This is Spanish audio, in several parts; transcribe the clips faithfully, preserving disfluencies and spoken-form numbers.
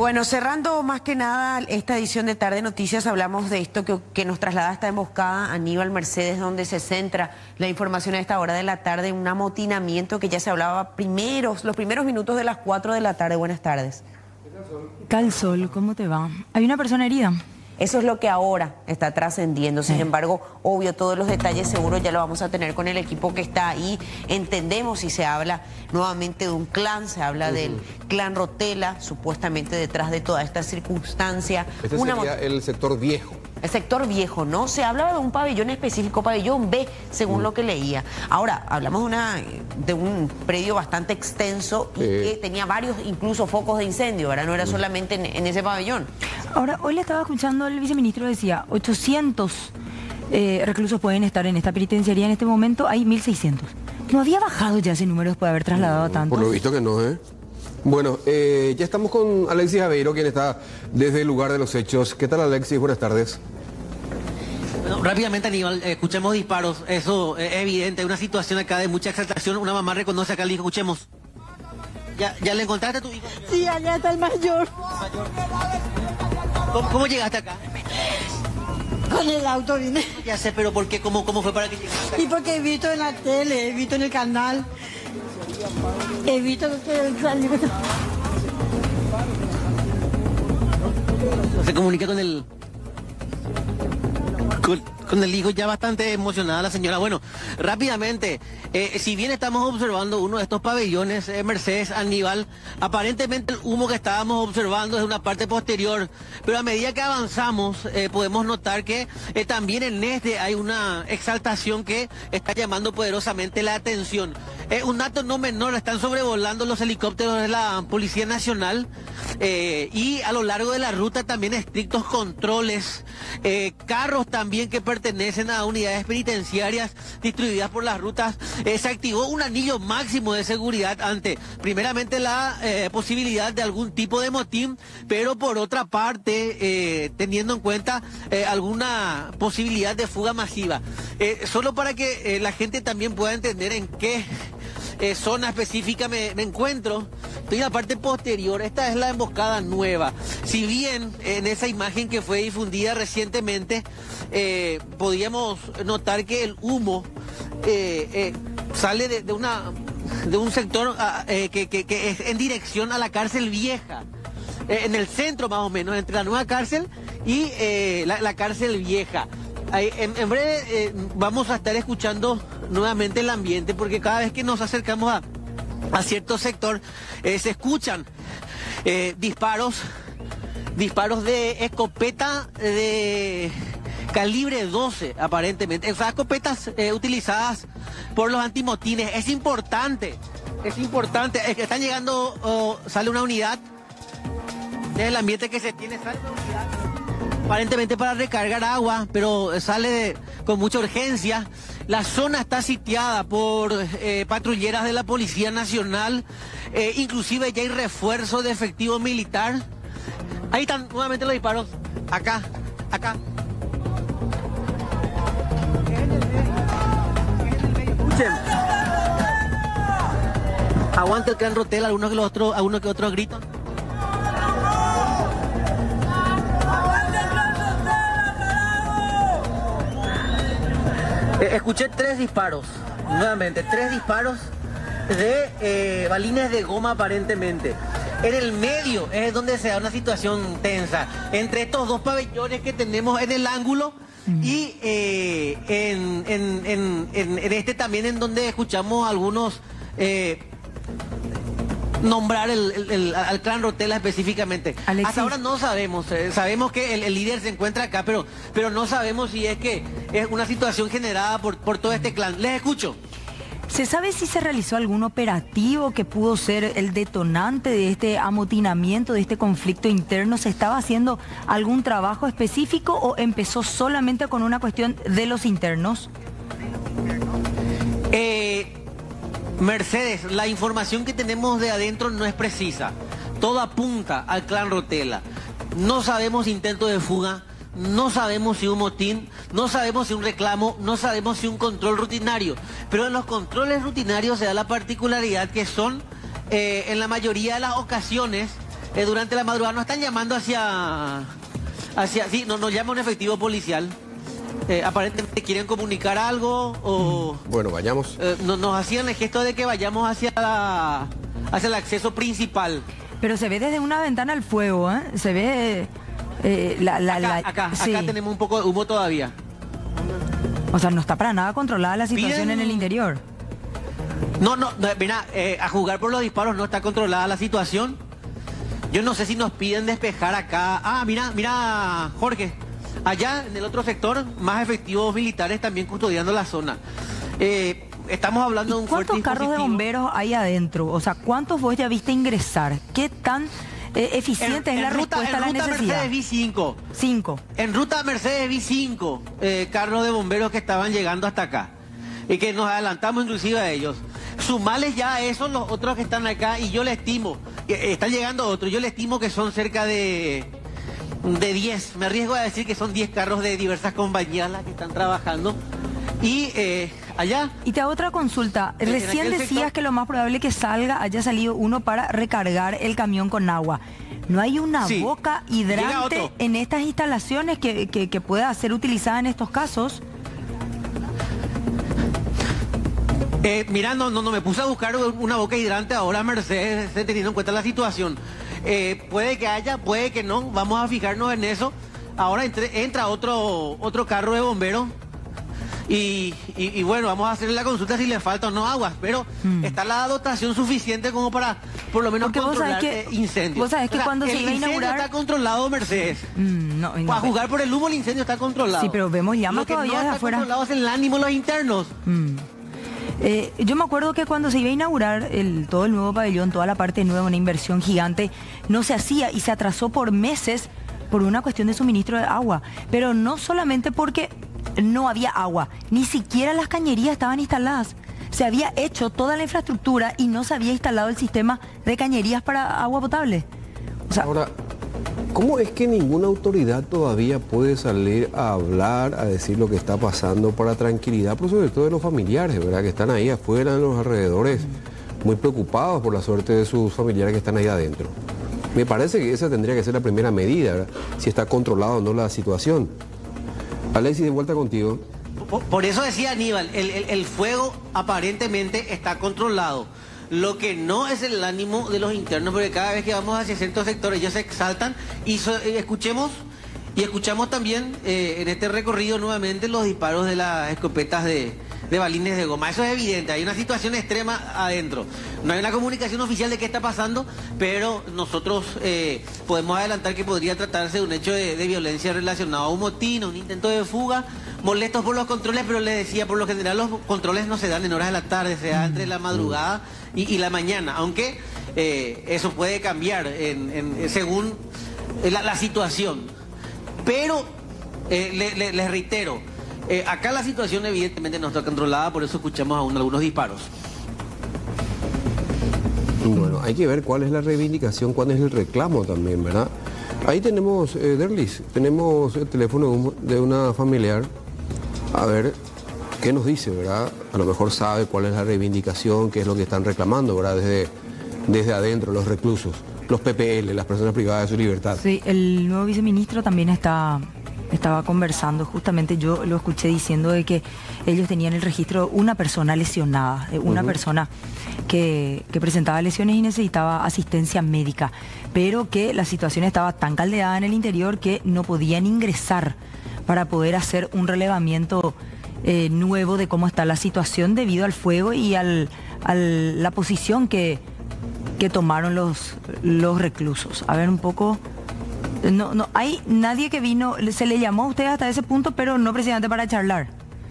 Bueno, cerrando más que nada esta edición de Tarde Noticias, hablamos de esto que, que nos traslada a esta emboscada Aníbal Mercedes, donde se centra la información a esta hora de la tarde, un amotinamiento que ya se hablaba primeros, los primeros minutos de las cuatro de la tarde. Buenas tardes. Calsol, ¿cómo te va? Hay una persona herida. Eso es lo que ahora está trascendiendo. Sin embargo, obvio, todos los detalles seguro ya lo vamos a tener con el equipo que está ahí. Entendemos si se habla nuevamente de un clan, se habla uh-huh. del clan Rotela, supuestamente detrás de toda esta circunstancia. Este Una sería el sector viejo. El sector viejo, ¿no? Se hablaba de un pabellón específico, pabellón B, según mm. lo que leía. Ahora, hablamos de, una, de un predio bastante extenso y sí. que tenía varios, incluso, focos de incendio, ¿verdad? No era mm. solamente en, en ese pabellón. Ahora, hoy le estaba escuchando al viceministro, decía, ochocientos eh, reclusos pueden estar en esta penitenciaría en este momento, hay mil seiscientos. ¿No había bajado ya ese número después de haber trasladado no, tanto? Por lo visto que no, ¿eh? Bueno, eh, ya estamos con Alexis Aveiro, quien está desde el lugar de los hechos. ¿Qué tal, Alexis? Buenas tardes. Bueno, rápidamente, Aníbal, eh, escuchemos disparos. Eso es evidente, una situación acá de mucha exaltación. Una mamá reconoce acá al hijo, escuchemos. ¿Ya, ya le encontraste a tu hijo? Sí, allá está el mayor. ¿Cómo, cómo llegaste acá? Con el auto vine. Ya sé, pero ¿por qué? ¿Cómo, cómo fue para que llegaste acá? Y porque he visto en la tele, he visto en el canal. He visto que salió. Se comunica con el... Con, con el hijo, ya bastante emocionada la señora. Bueno, rápidamente, eh, si bien estamos observando uno de estos pabellones, eh, Mercedes, Aníbal, aparentemente el humo que estábamos observando es una parte posterior, pero a medida que avanzamos eh, podemos notar que eh, también en este hay una exaltación que está llamando poderosamente la atención. Eh, un dato no menor, están sobrevolando los helicópteros de la Policía Nacional eh, y a lo largo de la ruta también estrictos controles, eh, carros también que pertenecen a unidades penitenciarias distribuidas por las rutas. Eh, se activó un anillo máximo de seguridad ante, primeramente, la eh, posibilidad de algún tipo de motín, pero por otra parte, eh, teniendo en cuenta eh, alguna posibilidad de fuga masiva. Eh, solo para que eh, la gente también pueda entender en qué eh, zona específica me, me encuentro. Estoy en la parte posterior, esta es la emboscada nueva. Si bien en esa imagen que fue difundida recientemente, eh, podíamos notar que el humo eh, eh, sale de, de, una, de un sector eh, que, que, que es en dirección a la cárcel vieja, eh, en el centro más o menos, entre la nueva cárcel y eh, la, la cárcel vieja. En, en breve eh, vamos a estar escuchando nuevamente el ambiente, porque cada vez que nos acercamos a, a cierto sector eh, se escuchan eh, disparos, disparos de escopeta de calibre doce aparentemente, esas escopetas eh, utilizadas por los antimotines. Es importante, es importante, es que están llegando, oh, sale una unidad, desde el ambiente que se tiene, sale una unidad aparentemente para recargar agua, pero sale de, con mucha urgencia. La zona está sitiada por eh, patrulleras de la Policía Nacional, eh, inclusive ya hay refuerzo de efectivo militar. Ahí están nuevamente los disparos, acá, acá. Escuchen. Aguanta el clan Rotela, algunos que los otros, algunos que otros gritos. Escuché tres disparos, nuevamente, tres disparos de eh, balines de goma aparentemente. En el medio es donde se da una situación tensa, entre estos dos pabellones que tenemos en el ángulo y eh, en, en, en, en, en este también, en donde escuchamos algunos eh, nombrar el, el, el, al clan Rotela específicamente. Alexis. Hasta ahora no sabemos, eh, sabemos que el, el líder se encuentra acá, pero, pero no sabemos si es que es una situación generada por, por todo este clan. Les escucho. ¿Se sabe si se realizó algún operativo que pudo ser el detonante de este amotinamiento, de este conflicto interno? ¿Se estaba haciendo algún trabajo específico o empezó solamente con una cuestión de los internos? Eh... Mercedes, la información que tenemos de adentro no es precisa. Todo apunta al clan Rotela. No sabemos intento de fuga, no sabemos si un motín, no sabemos si un reclamo, no sabemos si un control rutinario. Pero en los controles rutinarios se da la particularidad que son, eh, en la mayoría de las ocasiones, eh, durante la madrugada nos están llamando hacia, hacia, sí, nos, nos llama un efectivo policial. Eh, aparentemente quieren comunicar algo o... Bueno, vayamos. Eh, no, nos hacían el gesto de que vayamos hacia, la, hacia el acceso principal. Pero se ve desde una ventana el fuego, ¿eh? Se ve... Eh, la, la, acá, la, acá, sí. acá tenemos un poco de humo todavía. O sea, no está para nada controlada la situación Miren, en el interior. No, no, no mira, eh, a jugar por los disparos no está controlada la situación. Yo no sé si nos piden despejar acá. Ah, mira, mira, Jorge. Allá en el otro sector, más efectivos militares también custodiando la zona. Eh, estamos hablando de un fuerte ¿Cuántos carros de bomberos hay adentro? O sea, ¿cuántos vos ya viste ingresar? ¿Qué tan eh, eficiente en, es la en ruta, respuesta en a la ruta necesidad? Mercedes vi cinco. Cinco. En ruta Mercedes vi cinco eh, carros de bomberos que estaban llegando hasta acá. Y que nos adelantamos inclusive a ellos. Sumales ya a esos los otros que están acá y yo le estimo, eh, están llegando otros, yo le estimo que son cerca de... de diez, me arriesgo a decir que son diez carros de diversas compañías las que están trabajando. Y eh, allá... Y te hago otra consulta. En- en Recién aquel decías sector- que lo más probable que salga, haya salido uno para recargar el camión con agua. ¿No hay una Sí. boca Llega hidrante otro. en estas instalaciones que, que, que pueda ser utilizada en estos casos? Eh, mira, no, no, no, me puse a buscar una boca hidrante ahora, Mercedes, teniendo en cuenta la situación. Eh, puede que haya, puede que no, vamos a fijarnos en eso. Ahora entre- entra otro, otro carro de bomberos y, y, y bueno, vamos a hacerle la consulta si le falta o no aguas, pero Mm. está la dotación suficiente como para por lo menos Porque vos sabés controlar que- eh, incendios. vos sabés que cuando se el iba a incendio inaugurar- está controlado, Mercedes. Mm, no, no, Para jugar por el humo el incendio está controlado. Sí, pero vemos llamas Lo que todavía no de está afuera. controlado es el ánimo de los internos. Mm. Eh, yo me acuerdo que cuando se iba a inaugurar el, todo el nuevo pabellón, toda la parte nueva, una inversión gigante, no se hacía y se atrasó por meses por una cuestión de suministro de agua. Pero no solamente porque no había agua, ni siquiera las cañerías estaban instaladas. Se había hecho toda la infraestructura y no se había instalado el sistema de cañerías para agua potable. O sea, Ahora, ¿cómo es que ninguna autoridad todavía puede salir a hablar, a decir lo que está pasando para tranquilidad, pero sobre todo de los familiares, ¿verdad? Que están ahí afuera, en los alrededores, muy preocupados por la suerte de sus familiares que están ahí adentro? Me parece que esa tendría que ser la primera medida, ¿verdad? Si está controlada o no la situación. Alexis, de vuelta contigo. Por, por eso decía Aníbal, el, el- el fuego aparentemente está controlado. Lo que no es el ánimo de los internos, porque cada vez que vamos hacia ciertos sectores ellos se exaltan y so- eh, escuchemos y escuchamos también eh, en este recorrido nuevamente los disparos de las escopetas de, de balines de goma. Eso es evidente, hay una situación extrema adentro. No hay una comunicación oficial de qué está pasando, pero nosotros eh, podemos adelantar que podría tratarse de un hecho de, de violencia relacionado a un motín, a un intento de fuga, molestos por los controles, pero les decía, por lo general los controles no se dan en horas de la tarde, se dan entre la madrugada y, y la mañana, aunque eh, eso puede cambiar en, en- según la, la situación. Pero eh, le- le- les reitero, eh, acá la situación evidentemente no está controlada, por eso escuchamos aún algunos disparos. Bueno, hay que ver cuál es la reivindicación, cuál es el reclamo también, ¿verdad? Ahí tenemos, eh, Derlis, tenemos el teléfono de un- de una familiar. A ver qué nos dice, ¿verdad? A lo mejor sabe cuál es la reivindicación, qué es lo que están reclamando, ¿verdad? Desde, desde adentro, los reclusos, los P P L, las personas privadas de su libertad. sí, el nuevo viceministro también está, estaba conversando, justamente yo lo escuché diciendo de que ellos tenían el registro de una persona lesionada, de una Ujú. persona que, que presentaba lesiones y necesitaba asistencia médica, pero que la situación estaba tan caldeada en el interior que no podían ingresar para poder hacer un relevamiento eh, nuevo de cómo está la situación debido al fuego y al, al- la posición que, que tomaron los, los reclusos. A ver un poco, no, no, hay nadie que vino, se le llamó a usted hasta ese punto, pero no precisamente para charlar.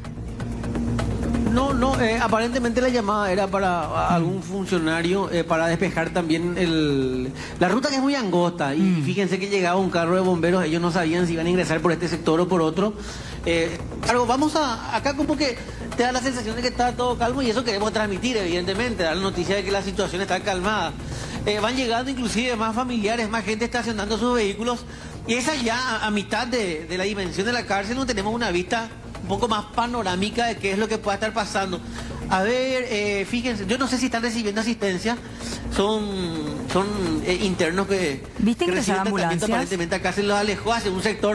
No, no, eh, aparentemente la llamada era para a- algún funcionario eh, para despejar también el, la ruta, que es muy angosta. Y Mm. fíjense que llegaba un carro de bomberos, ellos no sabían si iban a ingresar por este sector o por otro. Eh, claro, vamos a, acá como que te da la sensación de que está todo calmo y eso queremos transmitir, evidentemente, dar la noticia de que la situación está calmada. Eh, van llegando inclusive más familiares, más gente estacionando sus vehículos y esa ya a, a mitad de, de la dimensión de la cárcel no tenemos una vista un poco más panorámica de qué es lo que pueda estar pasando. A ver, eh, fíjense, yo no sé si están recibiendo asistencia, son, son eh, internos que, ¿Viste que ingresar reciben tratamiento, ambulancias? aparentemente acá se los alejó hacia un sector.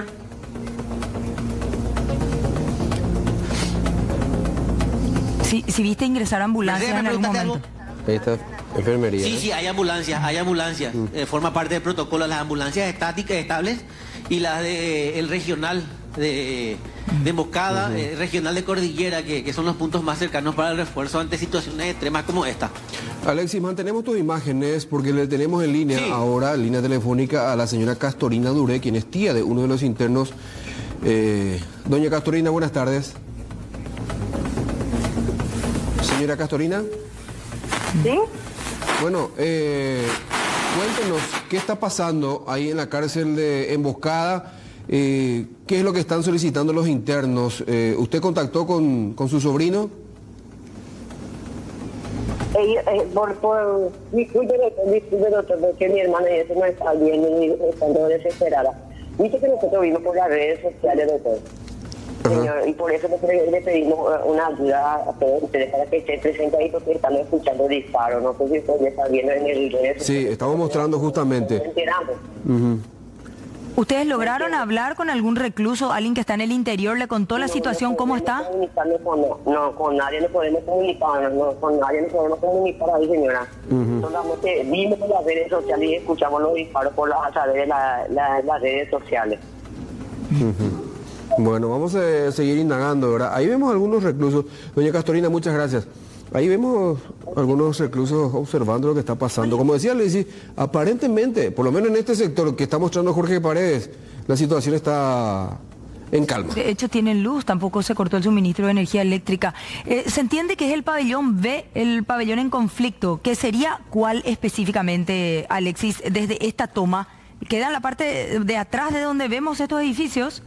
Si, si viste ingresar ambulancias ¿Me en algún preguntaste momento. algo? Ahí está, enfermería. Sí, ¿eh? sí, hay ambulancias, hay ambulancias. Mm. Eh, forma parte del protocolo las ambulancias estáticas, estables, y las de el regional de, de Emboscada, Ujú. eh, regional de Cordillera, que, que son los puntos más cercanos para el refuerzo ante situaciones extremas como esta. Alexis, mantenemos tus imágenes porque le tenemos en línea Sí. ahora, en línea telefónica, a la señora Castorina Duré, quien es tía de uno de los internos. Eh, doña Castorina, buenas tardes. Señora Castorina. ¿Sí? Bueno, eh, cuéntenos qué está pasando ahí en la cárcel de Emboscada, eh, qué es lo que están solicitando los internos. Eh, ¿Usted contactó con, con su sobrino? Eh, eh, por, por, disculpe, doctor, disculpe, doctor, porque mi hermana y eso no está bien y estando desesperada. Dice que nosotros vimos por las redes sociales, doctor. Señor, y por eso le, le pedimos una ayuda a todos ustedes para que estén presentes ahí porque estamos escuchando disparos. No sé si ustedes están viendo en el video. Sí, estamos mostrando justamente. Nos enteramos. Ujú. ¿Ustedes lograron hablar con algún recluso, alguien que está en el interior, le contó la No, situación, no cómo podemos está? comunicarnos Con, no, con nadie nos podemos comunicar, no, con nadie nos podemos comunicar ahí, señora. Solamente vimos por las redes sociales y escuchamos los disparos por las, a través de la, la- las redes sociales. Bueno, vamos a seguir indagando, ¿verdad? Ahí vemos algunos reclusos. Doña Castorina, muchas gracias. Ahí vemos algunos reclusos observando lo que está pasando. Como decía Alexis, aparentemente, por lo menos en este sector que está mostrando Jorge Paredes, la situación está en calma. De hecho, tienen luz, tampoco se cortó el suministro de energía eléctrica. Eh, se entiende que es el pabellón B, el pabellón en conflicto. ¿Qué sería cuál específicamente, Alexis, desde esta toma? ¿Queda en la parte de atrás de donde vemos estos edificios?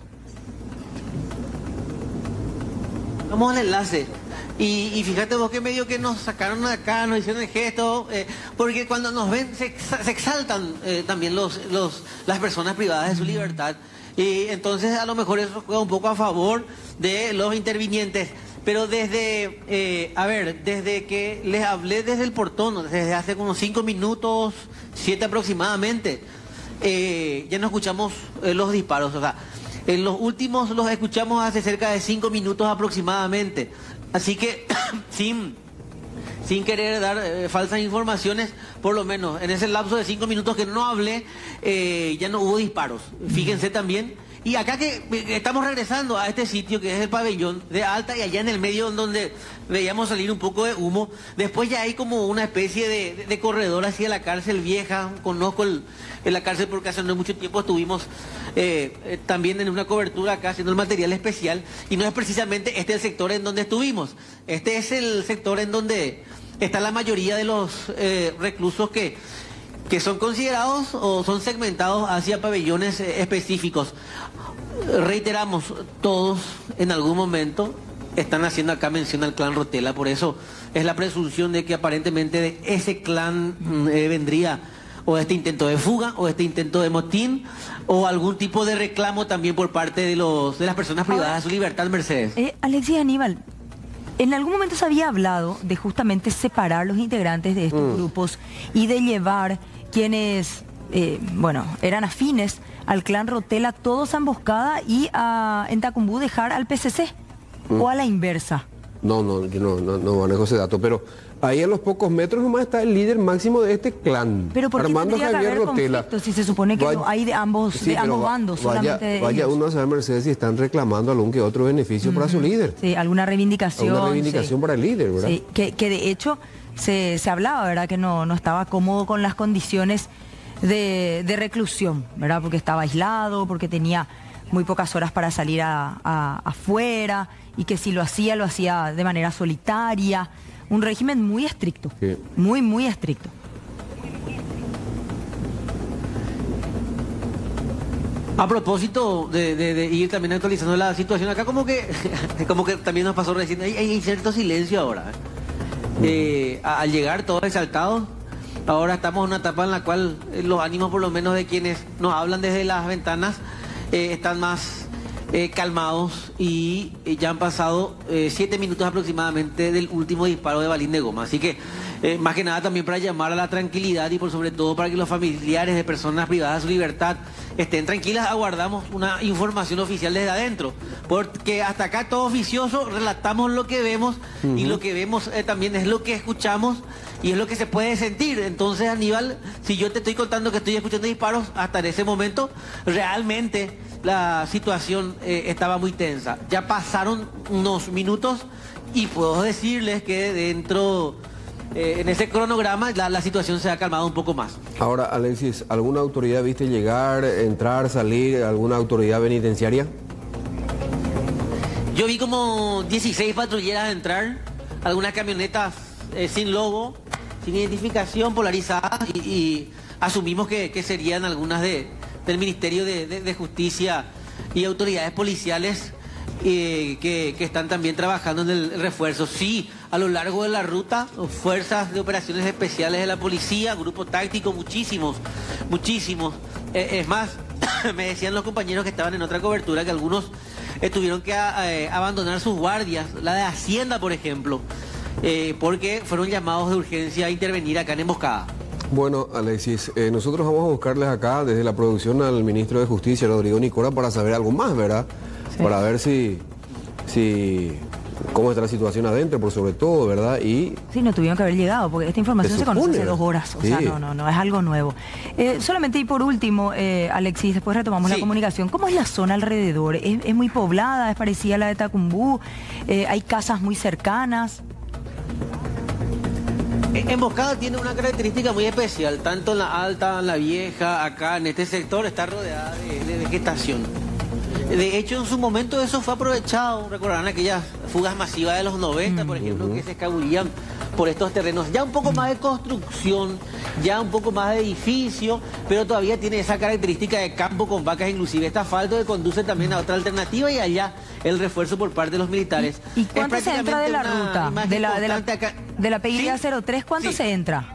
Vamos al enlace. Y, y fíjate vos que medio que nos sacaron de acá, nos hicieron el gesto, eh, porque cuando nos ven se, exa- se exaltan eh, también los, los, las personas privadas de su libertad. Y entonces a lo mejor eso juega un poco a favor de los intervinientes. Pero desde, eh, a ver, desde que les hablé desde el portón, desde hace unos cinco minutos, siete aproximadamente, eh, ya no escuchamos eh, los disparos. O sea, en los últimos los escuchamos hace cerca de cinco minutos aproximadamente. Así que, sin, sin querer dar eh, falsas informaciones, por lo menos en ese lapso de cinco minutos que no hablé, eh, ya no hubo disparos. Fíjense también. Y acá que eh, estamos regresando a este sitio que es el pabellón de Alta y allá en el medio en donde veíamos salir un poco de humo. Después ya hay como una especie de, de, de corredor hacia la cárcel vieja. Conozco el, en la cárcel porque hace no mucho tiempo estuvimos eh, eh, también en una cobertura acá haciendo el material especial. Y no es precisamente este el sector en donde estuvimos. Este es el sector en donde está la mayoría de los eh, reclusos que... que son considerados o son segmentados hacia pabellones eh, específicos. Reiteramos, todos en algún momento están haciendo acá mención al clan Rotela, por eso es la presunción de que aparentemente de ese clan mm, eh, vendría o este intento de fuga o este intento de motín o algún tipo de reclamo también por parte de los de las personas privadas de su libertad, Mercedes. Eh, Alexis Aníbal, en algún momento se había hablado de justamente separar los integrantes de estos Mm. grupos y de llevar quienes, eh, bueno, eran afines al clan Rotela, todos a Emboscada y a, en Tacumbú dejar al P C C, Mm. o a la inversa. No, no, yo no, no, no manejo ese dato, pero ahí a los pocos metros nomás está el líder máximo de este clan, Pero ¿por qué Armando tendría que Javier haber Rotela. conflicto si se supone que Vaya- no hay de ambos, Sí, de pero ambos va- bandos, vaya, solamente de vaya ellos? uno a saber, Mercedes, si están reclamando algún que otro beneficio para su líder. Sí, alguna reivindicación. Alguna reivindicación sí. para el líder, ¿verdad? Sí, que, que de hecho se, se hablaba, ¿verdad? Que no, no estaba cómodo con las condiciones de, de reclusión, ¿verdad? Porque estaba aislado, porque tenía muy pocas horas para salir a, a- afuera y que si lo hacía, lo hacía de manera solitaria. Un régimen muy estricto, Sí. muy, muy estricto. A propósito de, de- de ir también actualizando la situación acá, como que como que también nos pasó recién, hay, hay cierto silencio ahora. ¿eh? Eh, a- al llegar todos exaltados, ahora estamos en una etapa en la cual eh, los ánimos, por lo menos de quienes nos hablan desde las ventanas, eh, están más eh, calmados y eh, ya han pasado eh, siete minutos aproximadamente del último disparo de balín de goma. Así que, eh, más que nada también para llamar a la tranquilidad y por sobre todo para que los familiares de personas privadas de su libertad estén tranquilas, aguardamos una información oficial desde adentro. Porque hasta acá todo oficioso, relatamos lo que vemos uh-huh. y lo que vemos eh, también es lo que escuchamos y es lo que se puede sentir. Entonces, Aníbal, si yo te estoy contando que estoy escuchando disparos, hasta en ese momento realmente la situación eh, estaba muy tensa. Ya pasaron unos minutos y puedo decirles que dentro, eh, en ese cronograma, la, la situación se ha calmado un poco más. Ahora, Alexis, ¿alguna autoridad viste llegar, entrar, salir, alguna autoridad penitenciaria? Yo vi como dieciséis patrulleras entrar, algunas camionetas eh, sin logo, sin identificación, polarizadas, y, y asumimos que, que serían algunas de, del Ministerio de, de, de Justicia y autoridades policiales eh, que, que están también trabajando en el refuerzo. Sí, a lo largo de la ruta, fuerzas de operaciones especiales de la policía, grupo táctico, muchísimos, muchísimos. Eh, es más, me decían los compañeros que estaban en otra cobertura que algunos eh, tuvieron que eh, abandonar sus guardias, la de Hacienda, por ejemplo, eh, porque fueron llamados de urgencia a intervenir acá en Emboscada. Bueno, Alexis, eh, nosotros vamos a buscarles acá desde la producción al ministro de Justicia, Rodrigo Nicora, para saber algo más, ¿verdad? Sí. Para ver si, si, cómo está la situación adentro, por sobre todo, ¿verdad? Y sí, no tuvieron que haber llegado, porque esta información se, se conoce hace dos horas, o sí. sea, no, no, no es algo nuevo. Eh, solamente y por último, eh, Alexis, después retomamos sí. la comunicación. ¿Cómo es la zona alrededor? ¿Es, es muy poblada? ¿Es parecida a la de Tacumbú? Eh, ¿Hay casas muy cercanas? Emboscada tiene una característica muy especial, tanto en la alta, en la vieja, acá en este sector está rodeada de, de vegetación. De hecho, en su momento eso fue aprovechado. Recordarán aquellas fugas masivas de los noventa, por ejemplo, uh-huh. que se escabullían por estos terrenos. Ya un poco más de construcción, ya un poco más de edificio, pero todavía tiene esa característica de campo con vacas, inclusive este asfalto que conduce también a otra alternativa y allá el refuerzo por parte de los militares. ¿Y, y cuánto se entra de la ruta? De la, de la, acá. de la Peguilla ¿Sí? cero tres, ¿cuánto sí. se entra?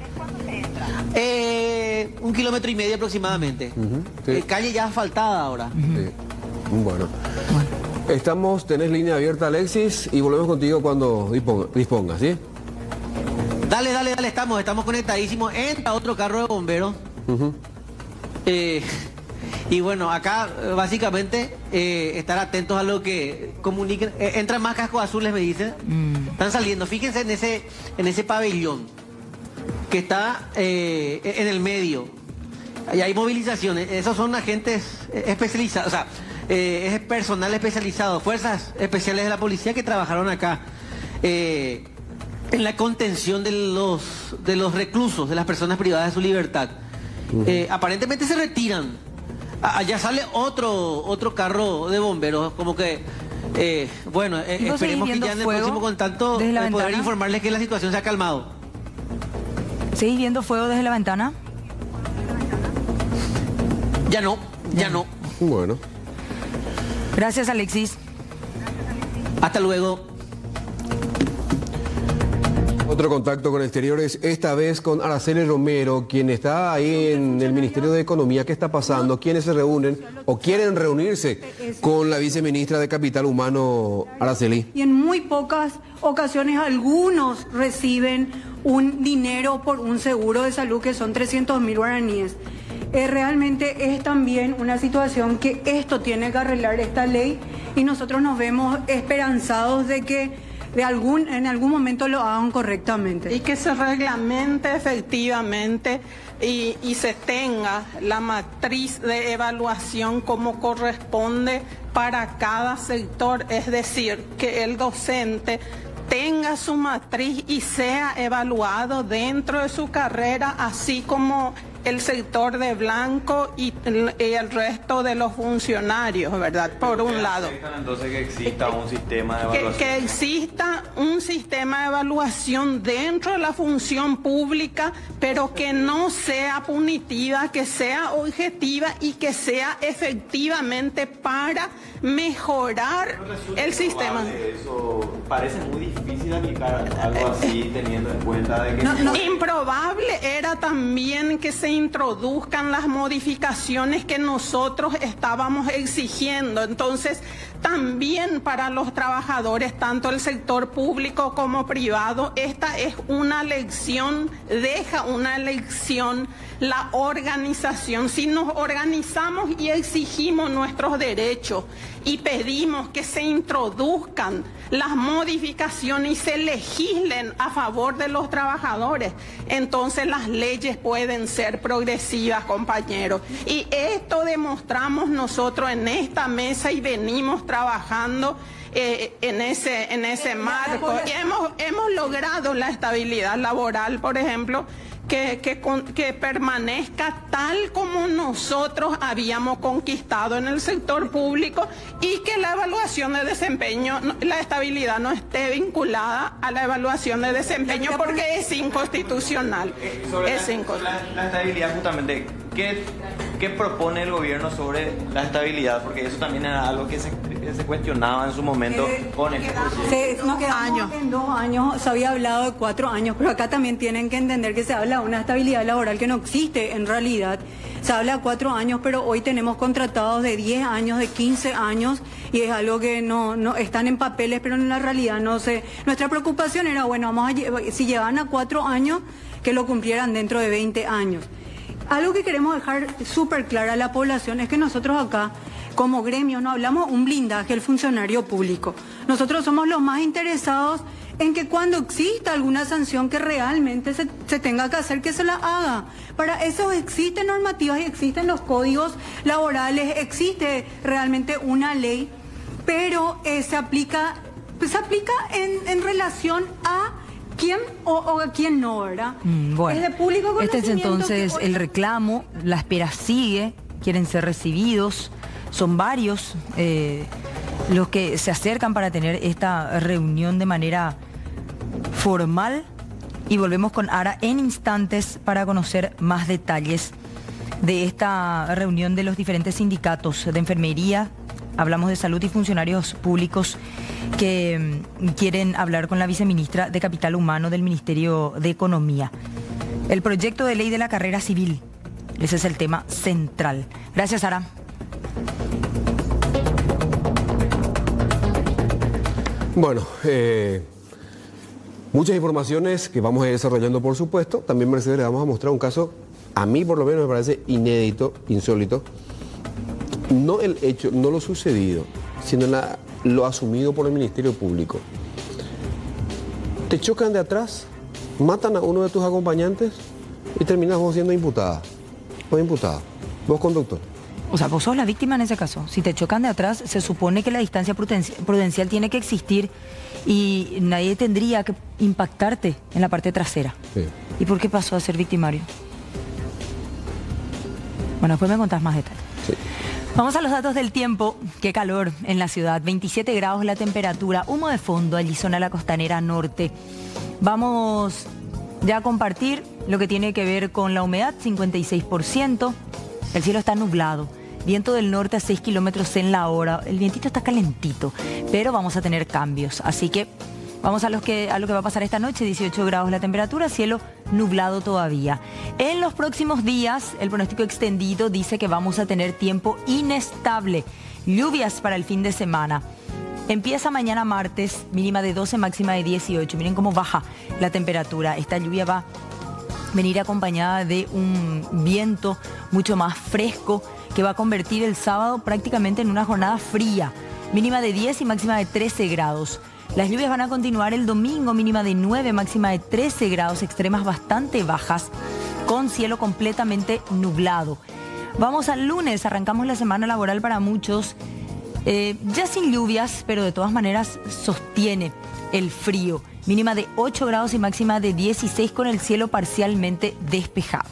Eh, un kilómetro y medio aproximadamente. Uh-huh. sí. eh, calle ya asfaltada ahora. Uh-huh. sí. Bueno. bueno, estamos, tenés línea abierta, Alexis, y volvemos contigo cuando disponga, dispongas, ¿sí? Dale, dale, dale, estamos, estamos conectadísimos. Entra otro carro de bomberos. Uh-huh. eh, y bueno, acá básicamente eh, estar atentos a lo que comuniquen. Eh, entran más cascos azules, me dicen. Mm. Están saliendo. Fíjense en ese, en ese pabellón que está eh, en el medio. Ahí hay movilizaciones. Esos son agentes especializados. O sea, Eh, es personal especializado, fuerzas especiales de la policía que trabajaron acá eh, en la contención de los, de los reclusos, de las personas privadas de su libertad. Uh-huh. eh, aparentemente se retiran. Allá sale otro, otro carro de bomberos, como que, eh, bueno, eh, esperemos que ya en el próximo contacto eh, poder informarles que la situación se ha calmado. ¿Seguís viendo fuego desde la ventana? Ya no, ya, ya no. Bueno. Gracias, Alexis. Hasta luego. Otro contacto con exteriores, esta vez con Araceli Romero, quien está ahí en el Ministerio de Economía. ¿Qué está pasando? ¿Quiénes se reúnen o quieren reunirse con la viceministra de Capital Humano, Araceli? Y en muy pocas ocasiones algunos reciben un dinero por un seguro de salud que son trescientos mil guaraníes. Eh, realmente es también una situación que esto tiene que arreglar esta ley y nosotros nos vemos esperanzados de que de algún, en algún momento lo hagan correctamente. Y que se reglamente efectivamente y, y se tenga la matriz de evaluación como corresponde para cada sector, es decir, que el docente tenga su matriz y sea evaluado dentro de su carrera, así como el sector de blanco y el, y el resto de los funcionarios, ¿verdad? Por un lado. Entonces que exista un sistema de evaluación. Que, que exista un sistema de evaluación dentro de la función pública, pero que no sea punitiva, que sea objetiva y que sea efectivamente para mejorar el sistema. Eso parece muy difícil difícil aplicar algo así teniendo en cuenta de que... No, no. Improbable era también que se introduzcan las modificaciones que nosotros estábamos exigiendo. Entonces, también para los trabajadores, tanto el sector público como privado, esta es una lección, deja una lección la organización. Si nos organizamos y exigimos nuestros derechos y pedimos que se introduzcan las modificaciones y se legislen a favor de los trabajadores, entonces las leyes pueden ser progresivas, compañeros. Y esto demostramos nosotros en esta mesa y venimos trabajando eh, en ese, en ese marco. Y hemos, hemos logrado la estabilidad laboral, por ejemplo, Que, que, que permanezca tal como nosotros habíamos conquistado en el sector público y que la evaluación de desempeño, la estabilidad no esté vinculada a la evaluación de desempeño porque es inconstitucional. Sobre es la, inconstitucional. La, la estabilidad, justamente, ¿qué, ¿qué propone el gobierno sobre la estabilidad? Porque eso también era algo que se, que se cuestionaba en su momento Eh, con este proyecto. Se, nos quedamos Años. en dos años, se había hablado de cuatro años, pero acá también tienen que entender que se habla de una estabilidad laboral que no existe en realidad. Se habla de cuatro años, pero hoy tenemos contratados de diez años, de quince años, y es algo que no, no están en papeles, pero en la realidad no sé. Nuestra preocupación era, bueno, vamos a, lle- si llegaban a cuatro años, que lo cumplieran dentro de veinte años. Algo que queremos dejar súper clara a la población es que nosotros acá, como gremio, no hablamos un blindaje al funcionario público. Nosotros somos los más interesados en que cuando exista alguna sanción que realmente se, se tenga que hacer, que se la haga. Para eso existen normativas y existen los códigos laborales, existe realmente una ley, pero eh, se aplica, pues, se aplica en, en relación a quién o, o a quién no, ¿verdad? Mm, bueno, es de público este es conocimiento entonces que hoy- el reclamo, la espera sigue, quieren ser recibidos, son varios eh, los que se acercan para tener esta reunión de manera formal y volvemos con Ara en instantes para conocer más detalles de esta reunión de los diferentes sindicatos de enfermería. Hablamos de salud y funcionarios públicos que mm, quieren hablar con la viceministra de Capital Humano del Ministerio de Economía. El proyecto de ley de la carrera civil, ese es el tema central. Gracias, Ara. Bueno, eh, muchas informaciones que vamos a ir desarrollando, por supuesto. También, Mercedes, le vamos a mostrar un caso, a mí por lo menos me parece inédito, insólito. No el hecho, no lo sucedido, sino la, lo asumido por el Ministerio Público. Te chocan de atrás, matan a uno de tus acompañantes y terminas vos siendo imputada. O imputada. Vos, conductor. O sea, vos sos la víctima en ese caso. Si te chocan de atrás, se supone que la distancia prudenci- prudencial tiene que existir y nadie tendría que impactarte en la parte trasera. Sí. ¿Y por qué pasó a ser victimario? Bueno, después me contás más detalles. Sí. Vamos a los datos del tiempo. Qué calor en la ciudad. veintisiete grados la temperatura. Humo de fondo, allí zona la costanera norte. Vamos ya a compartir lo que tiene que ver con la humedad, cincuenta y seis por ciento. El cielo está nublado. Viento del norte a seis kilómetros en la hora. El vientito está calentito, pero vamos a tener cambios. Así que vamos a, los que, a lo que va a pasar esta noche. dieciocho grados la temperatura, cielo nublado todavía. En los próximos días, el pronóstico extendido dice que vamos a tener tiempo inestable. Lluvias para el fin de semana. Empieza mañana martes, mínima de doce, máxima de dieciocho. Miren cómo baja la temperatura. Esta lluvia va a venir acompañada de un viento mucho más fresco que va a convertir el sábado prácticamente en una jornada fría. Mínima de diez y máxima de trece grados. Las lluvias van a continuar el domingo, mínima de nueve, máxima de trece grados, extremas bastante bajas, con cielo completamente nublado. Vamos al lunes, arrancamos la semana laboral para muchos, eh, ya sin lluvias, pero de todas maneras sostiene el frío. Mínima de ocho grados y máxima de dieciséis con el cielo parcialmente despejado.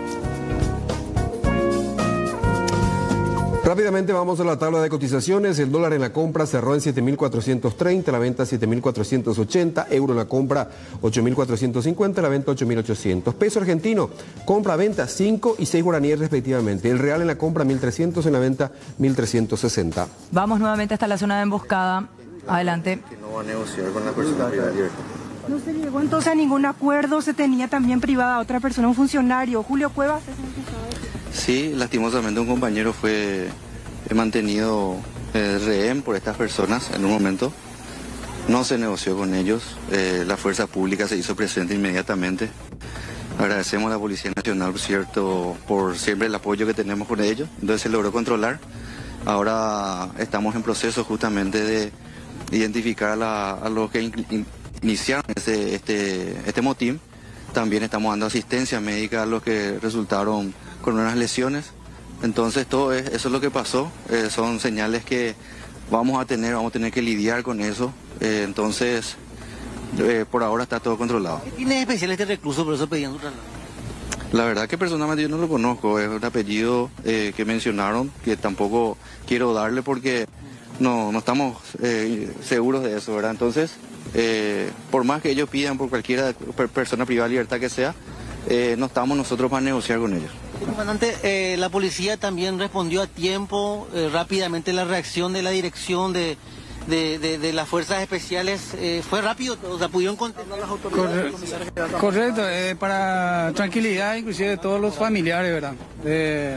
Rápidamente vamos a la tabla de cotizaciones. El dólar en la compra cerró en siete mil cuatrocientos treinta, la venta siete mil cuatrocientos ochenta, euro en la compra ocho mil cuatrocientos cincuenta, la venta ocho mil ochocientos. Peso argentino, compra-venta cinco y seis guaraníes respectivamente. El real en la compra mil trescientos, en la venta mil trescientos sesenta. Vamos nuevamente hasta la zona de emboscada. Adelante. Que no va a negociar con la persona privada de libertad. No se llegó entonces a ningún acuerdo, se tenía también privada a otra persona, un funcionario, Julio Cuevas. Sí, lastimosamente un compañero fue mantenido eh, rehén por estas personas en un momento. No se negoció con ellos, eh, la fuerza pública se hizo presente inmediatamente. Agradecemos a la Policía Nacional, por cierto, por siempre el apoyo que tenemos con ellos. Entonces se logró controlar. Ahora estamos en proceso justamente de identificar a, la, a los que in, in, iniciaron este, este, este motín. También estamos dando asistencia médica a los que resultaron con unas lesiones. Entonces todo es, eso es lo que pasó. Eh, son señales que vamos a tener, vamos a tener que lidiar con eso. Eh, entonces, eh, por ahora está todo controlado. ¿Qué tiene de especial este recluso? Por eso pedían su traslado. La verdad que personalmente yo no lo conozco, es un apellido eh, que mencionaron, que tampoco quiero darle porque no, no estamos eh, seguros de eso, ¿verdad? Entonces, eh, por más que ellos pidan por cualquiera per persona privada de libertad que sea, eh, no estamos nosotros para negociar con ellos. Comandante, eh, la policía también respondió a tiempo, eh, rápidamente la reacción de la dirección de... De, de, de las fuerzas especiales, eh, ¿fue rápido? O sea, ¿pudieron contener las autoridades? Correcto, correcto eh, para tranquilidad inclusive de todos los familiares, ¿verdad? De,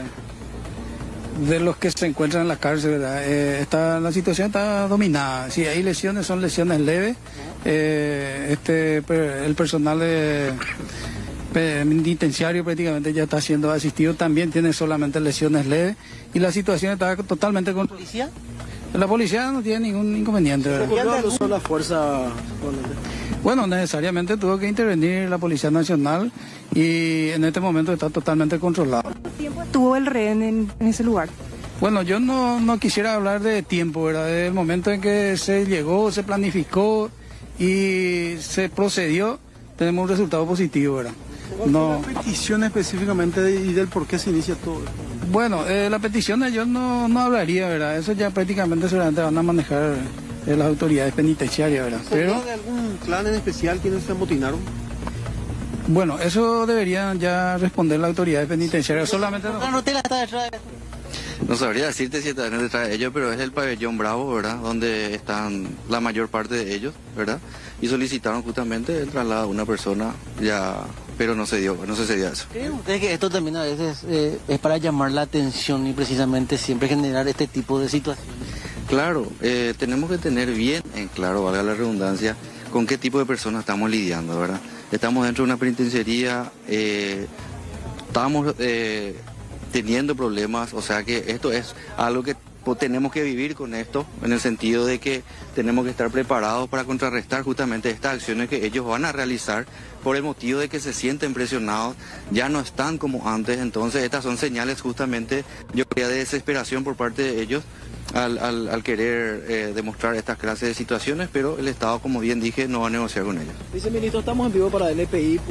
de los que se encuentran en la cárcel, ¿verdad? Eh, está, la situación está dominada. Si hay lesiones, son lesiones leves. Eh, este, el personal de penitenciario prácticamente ya está siendo asistido, también tiene solamente lesiones leves y la situación está totalmente controlada. ¿Policía? La policía no tiene ningún inconveniente, ¿verdad? ¿Cuándo usó la fuerza? Bueno, necesariamente tuvo que intervenir la Policía Nacional y en este momento está totalmente controlado. ¿Cuánto tiempo estuvo el rehén en, en ese lugar? Bueno, yo no, no quisiera hablar de tiempo, ¿verdad? Desde el momento en que se llegó, se planificó y se procedió, tenemos un resultado positivo, ¿verdad? No. ¿La petición específicamente de, y del por qué se inicia todo? Bueno, eh, la petición yo no, no hablaría, ¿verdad? Eso ya prácticamente seguramente van a manejar eh, las autoridades penitenciarias, ¿verdad? Pero de algún clan en especial quienes se amotinaron? Bueno, eso deberían ya responder las autoridades penitenciarias. Solamente no. No, está detrás de... No sabría decirte si están detrás de ellos, pero es el pabellón Bravo, ¿verdad? Donde están la mayor parte de ellos, ¿verdad? Y solicitaron justamente el traslado de una persona, ya, pero no se dio, no se dio eso. ¿Creen ustedes que esto también a veces eh, es para llamar la atención y precisamente siempre generar este tipo de situaciones? Claro, eh, tenemos que tener bien en claro, valga la redundancia, con qué tipo de personas estamos lidiando, ¿verdad? Estamos dentro de una penitenciaría, eh, estamos... Eh, teniendo problemas, o sea que esto es algo que tenemos que vivir con esto, en el sentido de que tenemos que estar preparados para contrarrestar justamente estas acciones que ellos van a realizar por el motivo de que se sienten presionados, ya no están como antes, entonces estas son señales justamente, yo creo, de desesperación por parte de ellos al, al, al querer eh, demostrar estas clases de situaciones, pero el Estado, como bien dije, no va a negociar con ellos. Viceministro, estamos en vivo para el L P I.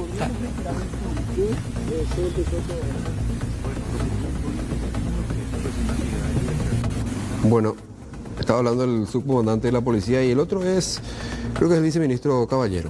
Bueno, estaba hablando el subcomandante de la policía y el otro es, creo que es el viceministro Caballero.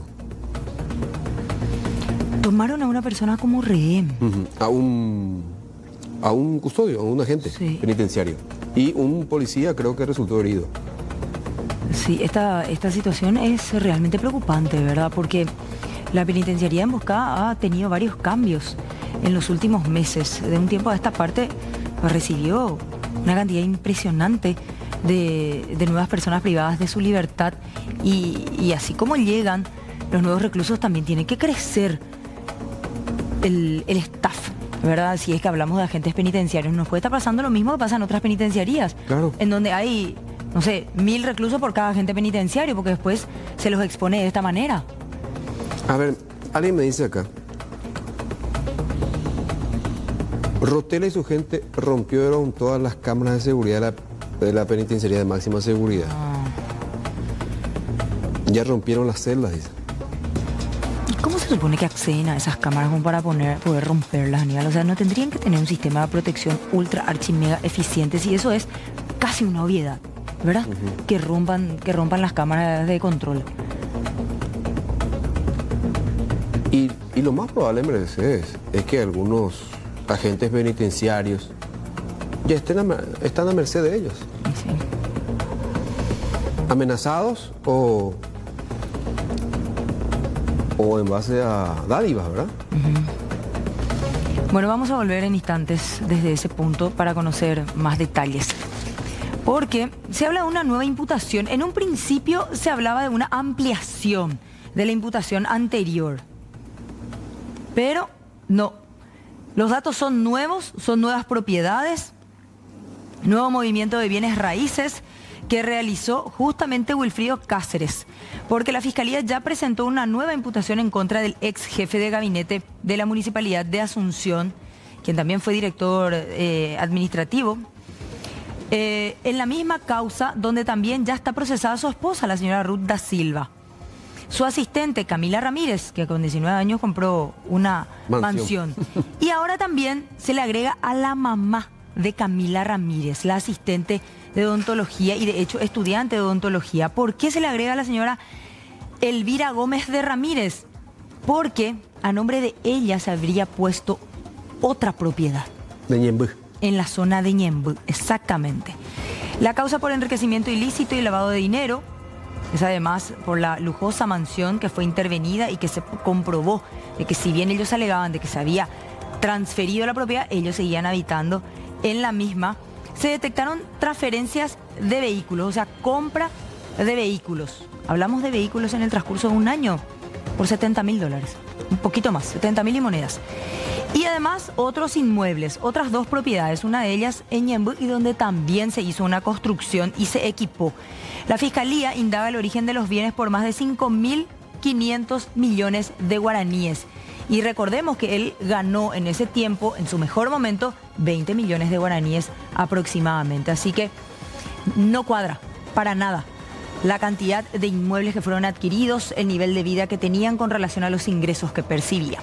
Tomaron a una persona como rehén. Uh-huh. A un a un custodio, a un agente sí. penitenciario. Y un policía creo que resultó herido. Sí, esta, esta situación es realmente preocupante, ¿verdad? Porque la penitenciaría en Bosca ha tenido varios cambios en los últimos meses. De un tiempo a esta parte pues, recibió una cantidad impresionante de, de nuevas personas privadas de su libertad y, y así como llegan los nuevos reclusos también tiene que crecer el, el staff, ¿verdad? Si es que hablamos de agentes penitenciarios, nos puede estar pasando lo mismo que pasa en otras penitenciarías, claro. En donde hay, no sé, mil reclusos por cada agente penitenciario, porque después se los expone de esta manera. A ver, alguien me dice acá, Rotela y su gente rompieron todas las cámaras de seguridad de la, de la penitenciaría de máxima seguridad. Ah. Ya rompieron las celdas, dice. ¿Cómo se supone que acceden a esas cámaras como para poner, poder romperlas, Aníbal? O sea, ¿no tendrían que tener un sistema de protección ultra archi mega eficiente? Si eso es casi una obviedad, ¿verdad? Uh-huh. Que rompan, que rompan las cámaras de control. Y, y lo más probable, Mercedes, es que algunos agentes penitenciarios ya estén a, están a merced de ellos. Sí. amenazados o, o en base a dádivas, ¿verdad? Uh-huh. Bueno, vamos a volver en instantes desde ese punto para conocer más detalles. Porque se habla de una nueva imputación. En un principio se hablaba de una ampliación de la imputación anterior. Pero no. Los datos son nuevos, son nuevas propiedades, nuevo movimiento de bienes raíces que realizó justamente Wilfrido Cáceres, porque la Fiscalía ya presentó una nueva imputación en contra del ex jefe de gabinete de la Municipalidad de Asunción, quien también fue director eh, administrativo, eh, en la misma causa donde también ya está procesada su esposa, la señora Ruth da Silva. Su asistente, Camila Ramírez, que con diecinueve años compró una mansión. mansión. Y ahora también se le agrega a la mamá de Camila Ramírez, la asistente de odontología y de hecho estudiante de odontología. ¿Por qué se le agrega a la señora Elvira Gómez de Ramírez? Porque a nombre de ella se habría puesto otra propiedad. De Ñemby. En la zona de Ñemby, exactamente. La causa por enriquecimiento ilícito y lavado de dinero es además por la lujosa mansión que fue intervenida y que se comprobó de que si bien ellos alegaban de que se había transferido la propiedad, ellos seguían habitando en la misma. Se detectaron transferencias de vehículos, o sea, compra de vehículos. Hablamos de vehículos en el transcurso de un año por setenta mil dólares, un poquito más, setenta mil y monedas. Y además otros inmuebles, otras dos propiedades, una de ellas en Ñemby y donde también se hizo una construcción y se equipó. La Fiscalía indaga el origen de los bienes por más de cinco mil quinientos millones de guaraníes. Y recordemos que él ganó en ese tiempo, en su mejor momento, veinte millones de guaraníes aproximadamente. Así que no cuadra para nada la cantidad de inmuebles que fueron adquiridos, el nivel de vida que tenían con relación a los ingresos que percibían.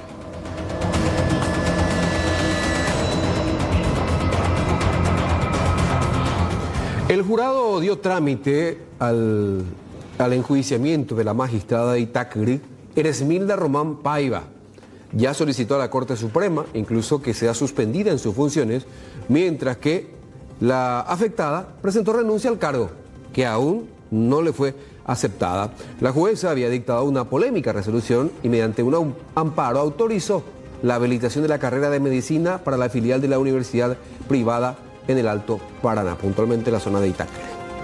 El jurado dio trámite al, al enjuiciamiento de la magistrada de Itacri, Eresmilda Román Paiva. Ya solicitó a la Corte Suprema incluso que sea suspendida en sus funciones, mientras que la afectada presentó renuncia al cargo, que aún no le fue aceptada. La jueza había dictado una polémica resolución y mediante un amparo autorizó la habilitación de la carrera de medicina para la filial de la universidad privada en el Alto Paraná, puntualmente en la zona de Itacri.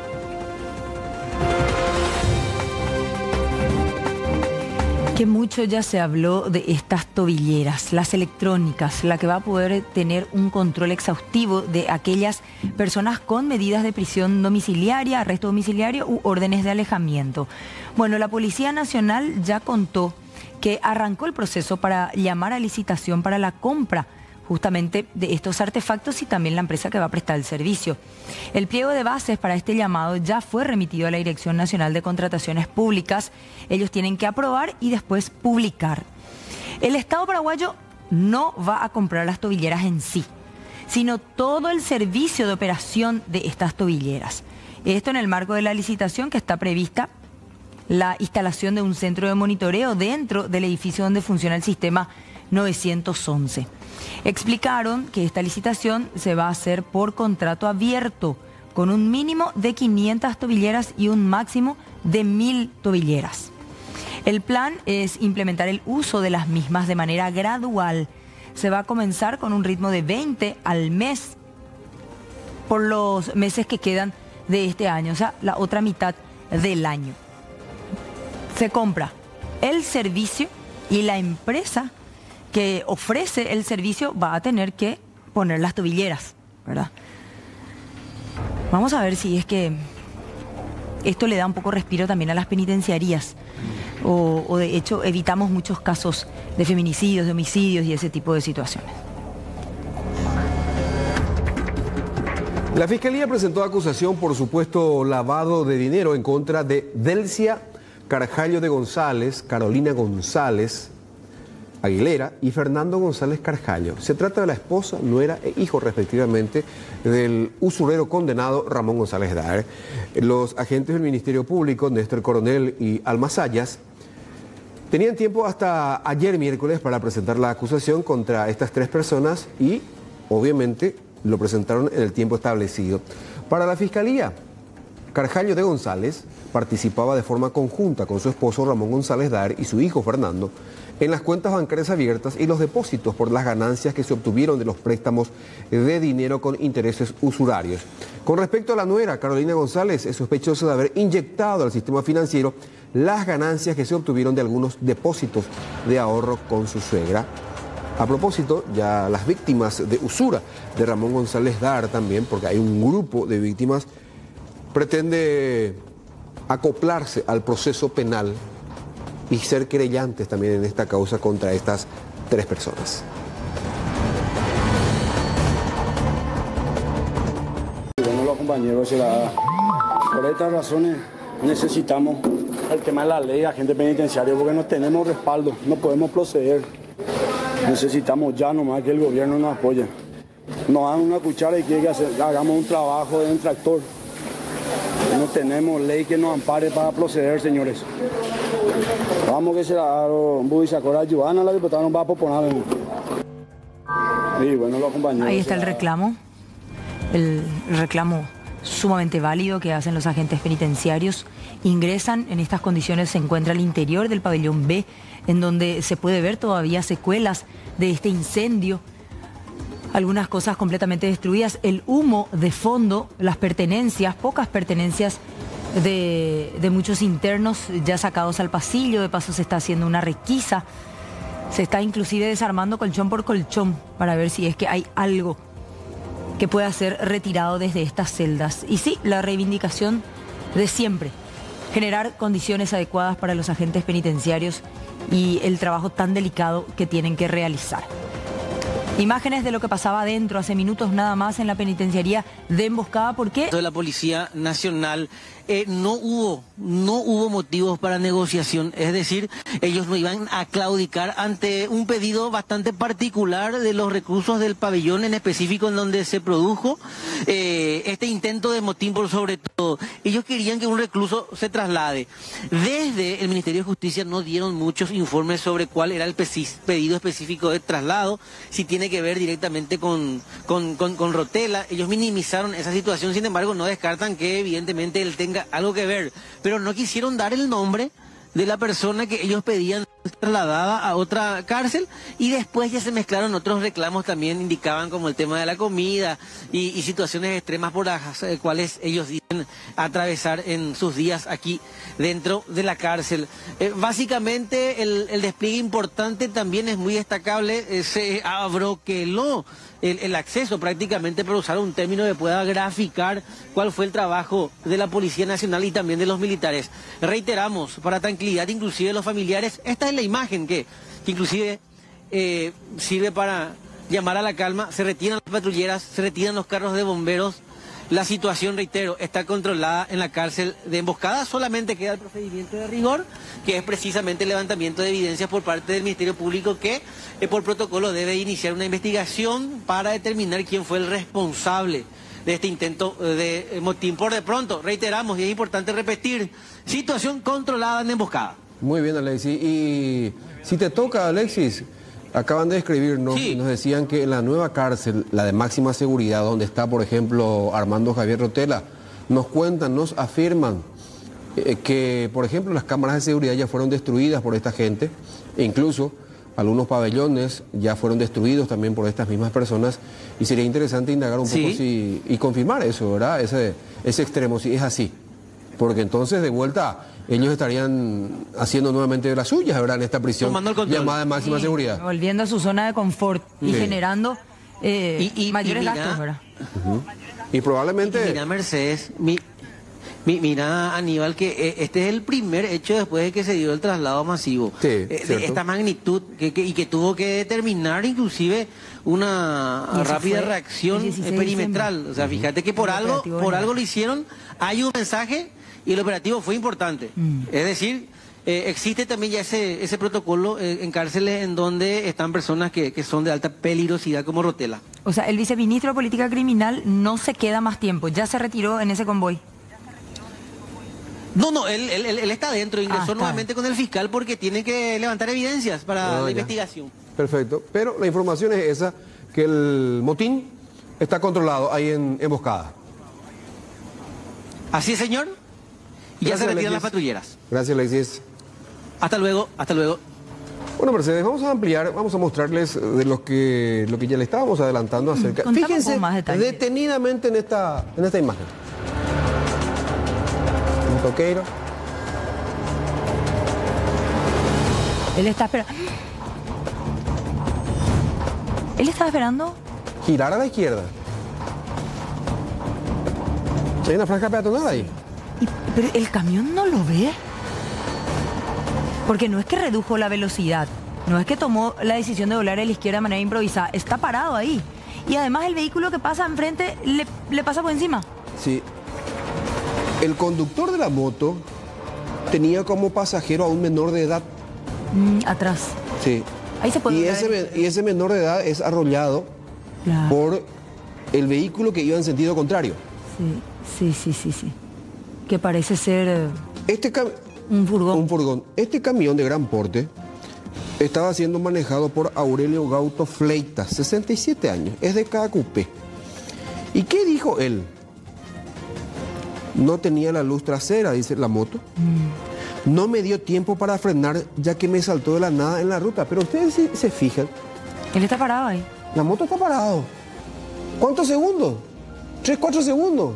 Que mucho ya se habló de estas tobilleras, las electrónicas, la que va a poder tener un control exhaustivo de aquellas personas con medidas de prisión domiciliaria, arresto domiciliario u órdenes de alejamiento. Bueno, la Policía Nacional ya contó que arrancó el proceso para llamar a licitación para la compra justamente de estos artefactos y también la empresa que va a prestar el servicio. El pliego de bases para este llamado ya fue remitido a la Dirección Nacional de Contrataciones Públicas. Ellos tienen que aprobar y después publicar. El Estado paraguayo no va a comprar las tobilleras en sí, sino todo el servicio de operación de estas tobilleras. Esto en el marco de la licitación que está prevista la instalación de un centro de monitoreo dentro del edificio donde funciona el sistema novecientos once. Explicaron que esta licitación se va a hacer por contrato abierto, con un mínimo de quinientas tobilleras y un máximo de mil tobilleras. El plan es implementar el uso de las mismas de manera gradual. Se va a comenzar con un ritmo de veinte al mes por los meses que quedan de este año, o sea, la otra mitad del año. Se compra el servicio y la empresa que ofrece el servicio va a tener que poner las tobilleras, ¿verdad? Vamos a ver si es que esto le da un poco respiro también a las penitenciarías o, o de hecho evitamos muchos casos de feminicidios, de homicidios y ese tipo de situaciones. La Fiscalía presentó acusación por supuesto lavado de dinero en contra de Delcia Carjallo de González, Carolina González Aguilera y Fernando González Carjallo. Se trata de la esposa, nuera e hijo respectivamente del usurero condenado Ramón González Daer. Los agentes del Ministerio Público, Néstor Coronel y Alma Sayas, tenían tiempo hasta ayer miércoles para presentar la acusación contra estas tres personas y obviamente lo presentaron en el tiempo establecido. Para la Fiscalía, Carjallo de González participaba de forma conjunta con su esposo Ramón González Dar y su hijo Fernando en las cuentas bancarias abiertas y los depósitos por las ganancias que se obtuvieron de los préstamos de dinero con intereses usurarios. Con respecto a la nuera, Carolina González es sospechosa de haber inyectado al sistema financiero las ganancias que se obtuvieron de algunos depósitos de ahorro con su suegra. A propósito, ya las víctimas de usura de Ramón González Dar también, porque hay un grupo de víctimas, pretende acoplarse al proceso penal y ser querellantes también en esta causa contra estas tres personas. Bueno, los compañeros, será, por estas razones necesitamos el tema de la ley, agente penitenciario, porque no tenemos respaldo, no podemos proceder. Necesitamos ya nomás que el gobierno nos apoye. Nos dan una cuchara y quiere que hacer, hagamos un trabajo de un tractor. No tenemos ley que nos ampare para proceder, señores. Vamos que será Budisacora Ayudana la diputada nos va a proponer. Y bueno, los compañeros. Ahí está el reclamo, el reclamo sumamente válido que hacen los agentes penitenciarios. Ingresan en estas condiciones, se encuentra al interior del pabellón B, en donde se puede ver todavía secuelas de este incendio. Algunas cosas completamente destruidas, el humo de fondo, las pertenencias, pocas pertenencias de, de muchos internos ya sacados al pasillo. De paso se está haciendo una requisa, se está inclusive desarmando colchón por colchón para ver si es que hay algo que pueda ser retirado desde estas celdas. Y sí, la reivindicación de siempre, generar condiciones adecuadas para los agentes penitenciarios y el trabajo tan delicado que tienen que realizar. Imágenes de lo que pasaba adentro hace minutos nada más en la penitenciaría de Emboscada. ¿Por qué? De la Policía Nacional eh, no hubo, no hubo motivos para negociación. Es decir, ellos no iban a claudicar ante un pedido bastante particular de los reclusos del pabellón en específico en donde se produjo eh, este intento de motín por sobre todo. Ellos querían que un recluso se traslade. Desde el Ministerio de Justicia no dieron muchos informes sobre cuál era el pedido específico de traslado, si tiene que ver directamente con, con, con, con Rotela. Ellos minimizaron esa situación, sin embargo no descartan que evidentemente él tenga algo que ver, pero no quisieron dar el nombre de la persona que ellos pedían trasladada a otra cárcel, y después ya se mezclaron otros reclamos también, indicaban como el tema de la comida y, y situaciones extremas por las eh, cuales ellos dicen atravesar en sus días aquí dentro de la cárcel. Eh, básicamente el, el despliegue importante también es muy destacable, eh, se abroqueló el, el acceso prácticamente, para usar un término que pueda graficar cuál fue el trabajo de la Policía Nacional y también de los militares. Reiteramos, para tranquilidad inclusive de los familiares, esta es la imagen que, que inclusive eh, sirve para llamar a la calma. Se retiran las patrulleras, se retiran los carros de bomberos. La situación, reitero, está controlada en la cárcel de Emboscada. Solamente queda el procedimiento de rigor, que es precisamente el levantamiento de evidencias por parte del Ministerio Público, que eh, por protocolo debe iniciar una investigación para determinar quién fue el responsable de este intento de motín. Por de pronto, reiteramos, y es importante repetir, situación controlada en Emboscada. Muy bien, Alexis. Y si te toca, Alexis, acaban de escribirnos, sí. Nos decían que en la nueva cárcel, la de máxima seguridad, donde está, por ejemplo, Armando Javier Rotela, nos cuentan, nos afirman eh, que, por ejemplo, las cámaras de seguridad ya fueron destruidas por esta gente, e incluso algunos pabellones ya fueron destruidos también por estas mismas personas, y sería interesante indagar un ¿Sí? poco si, y confirmar eso, ¿verdad? Ese, ese extremo, si es así. Porque entonces, de vuelta, ellos estarían haciendo nuevamente de las suyas, ¿verdad? En esta prisión llamada de máxima sí, seguridad. Volviendo a su zona de confort y sí. generando eh, y, y, mayores y mira, gastos, ¿verdad? Uh-huh. Y probablemente... Y mira, Mercedes, mi, mi, mira, Aníbal, que eh, este es el primer hecho después de que se dio el traslado masivo. Sí, eh, de esta magnitud que, que, y que tuvo que determinar inclusive una rápida reacción perimetral. O sea, fíjate que por algo, por algo lo hicieron, hay un mensaje... Y el operativo fue importante. Mm. Es decir, eh, existe también ya ese, ese protocolo eh, en cárceles en donde están personas que, que son de alta peligrosidad como Rotela. O sea, el viceministro de Política Criminal no se queda más tiempo, ya se retiró en ese convoy. No, no, él, él, él está dentro, ingresó ah, nuevamente con el fiscal porque tiene que levantar evidencias para no, la ya. investigación. Perfecto, pero la información es esa, que el motín está controlado ahí en Emboscada. Así es, señor. Y ya se retiran las patrulleras. Gracias, Alexis. Hasta luego, hasta luego. Bueno, Mercedes, vamos a ampliar, vamos a mostrarles de lo que, lo que ya le estábamos adelantando acerca. Contame un Fíjense poco más detalles. detenidamente en esta, en esta imagen. Un toqueiro. Él está esperando. Él estaba esperando. Girar a la izquierda. Hay una franja peatonal ahí. Y- pero el camión no lo ve. Porque no es que redujo la velocidad, no es que tomó la decisión de doblar a la izquierda de manera improvisada, está parado ahí. Y además el vehículo que pasa enfrente le, le pasa por encima. Sí. El conductor de la moto tenía como pasajero a un menor de edad. Mm, atrás. Sí. Ahí se puede Y doblar ese, el- men- y ese menor de edad es arrollado Claro. por el vehículo que iba en sentido contrario. Sí, sí, sí, sí, sí. Que parece ser eh, Este cam- un furgón. un furgón. Este camión de gran porte estaba siendo manejado por Aurelio Gauto Fleitas, sesenta y siete años, es de Caacupé. ¿Y qué dijo él? No tenía la luz trasera, dice la moto. No me dio tiempo para frenar ya que me saltó de la nada en la ruta. Pero ustedes se, se fijan, Él está parado ahí. la moto está parado. ¿Cuántos segundos? Tres, cuatro segundos.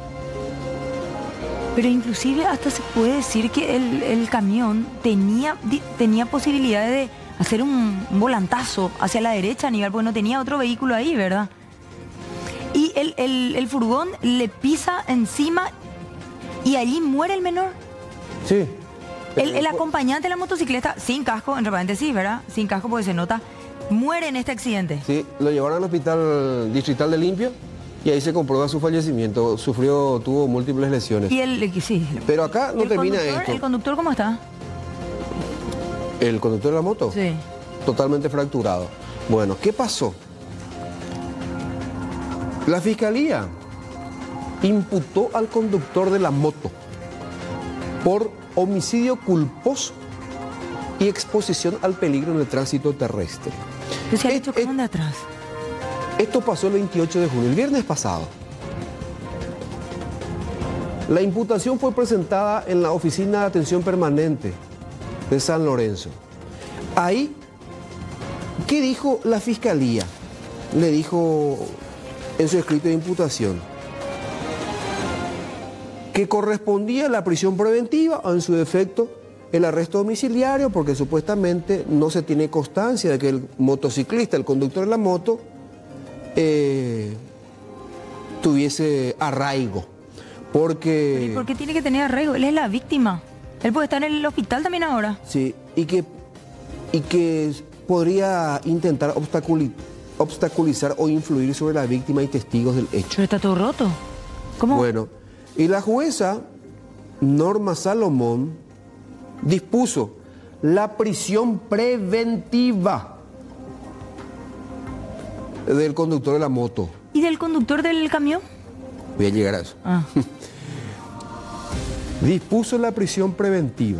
Pero inclusive hasta se puede decir que el, el camión tenía, di- tenía posibilidad de hacer un, un volantazo hacia la derecha a nivel, porque no tenía otro vehículo ahí, ¿verdad? Y el, el- el furgón le pisa encima y allí muere el menor. Sí. El, el acompañante de la motocicleta, sin casco, entre paréntesis, ¿verdad? Sin casco porque se nota, muere en este accidente. Sí, lo llevaron al hospital distrital de Limpio y ahí se comprueba su fallecimiento. Sufrió, tuvo múltiples lesiones. Y el, sí. Pero acá no ¿El termina conductor- esto. ¿El conductor cómo está? ¿El conductor de la moto? Sí. Totalmente fracturado. Bueno, ¿qué pasó? La fiscalía imputó al conductor de la moto por homicidio culposo y exposición al peligro en el tránsito terrestre. Pero se ha dicho que anda atrás. Esto pasó el veintiocho de junio, el viernes pasado. La imputación fue presentada en la Oficina de Atención Permanente de San Lorenzo. Ahí, ¿qué dijo la fiscalía? Le dijo en su escrito de imputación que correspondía la prisión preventiva o en su defecto el arresto domiciliario porque supuestamente no se tiene constancia de que el motociclista, el conductor de la moto, eh, tuviese arraigo. Porque... ¿Y por qué tiene que tener arraigo? Él es la víctima. Él puede estar en el hospital también ahora. Sí, y que, y que podría intentar obstaculi- obstaculizar o influir sobre la víctima y testigos del hecho. Pero está todo roto. ¿Cómo? Bueno, y la jueza Norma Salomón dispuso la prisión preventiva del conductor de la moto. ¿Y del conductor del camión? Voy a llegar a eso. Ah. Dispuso la prisión preventiva.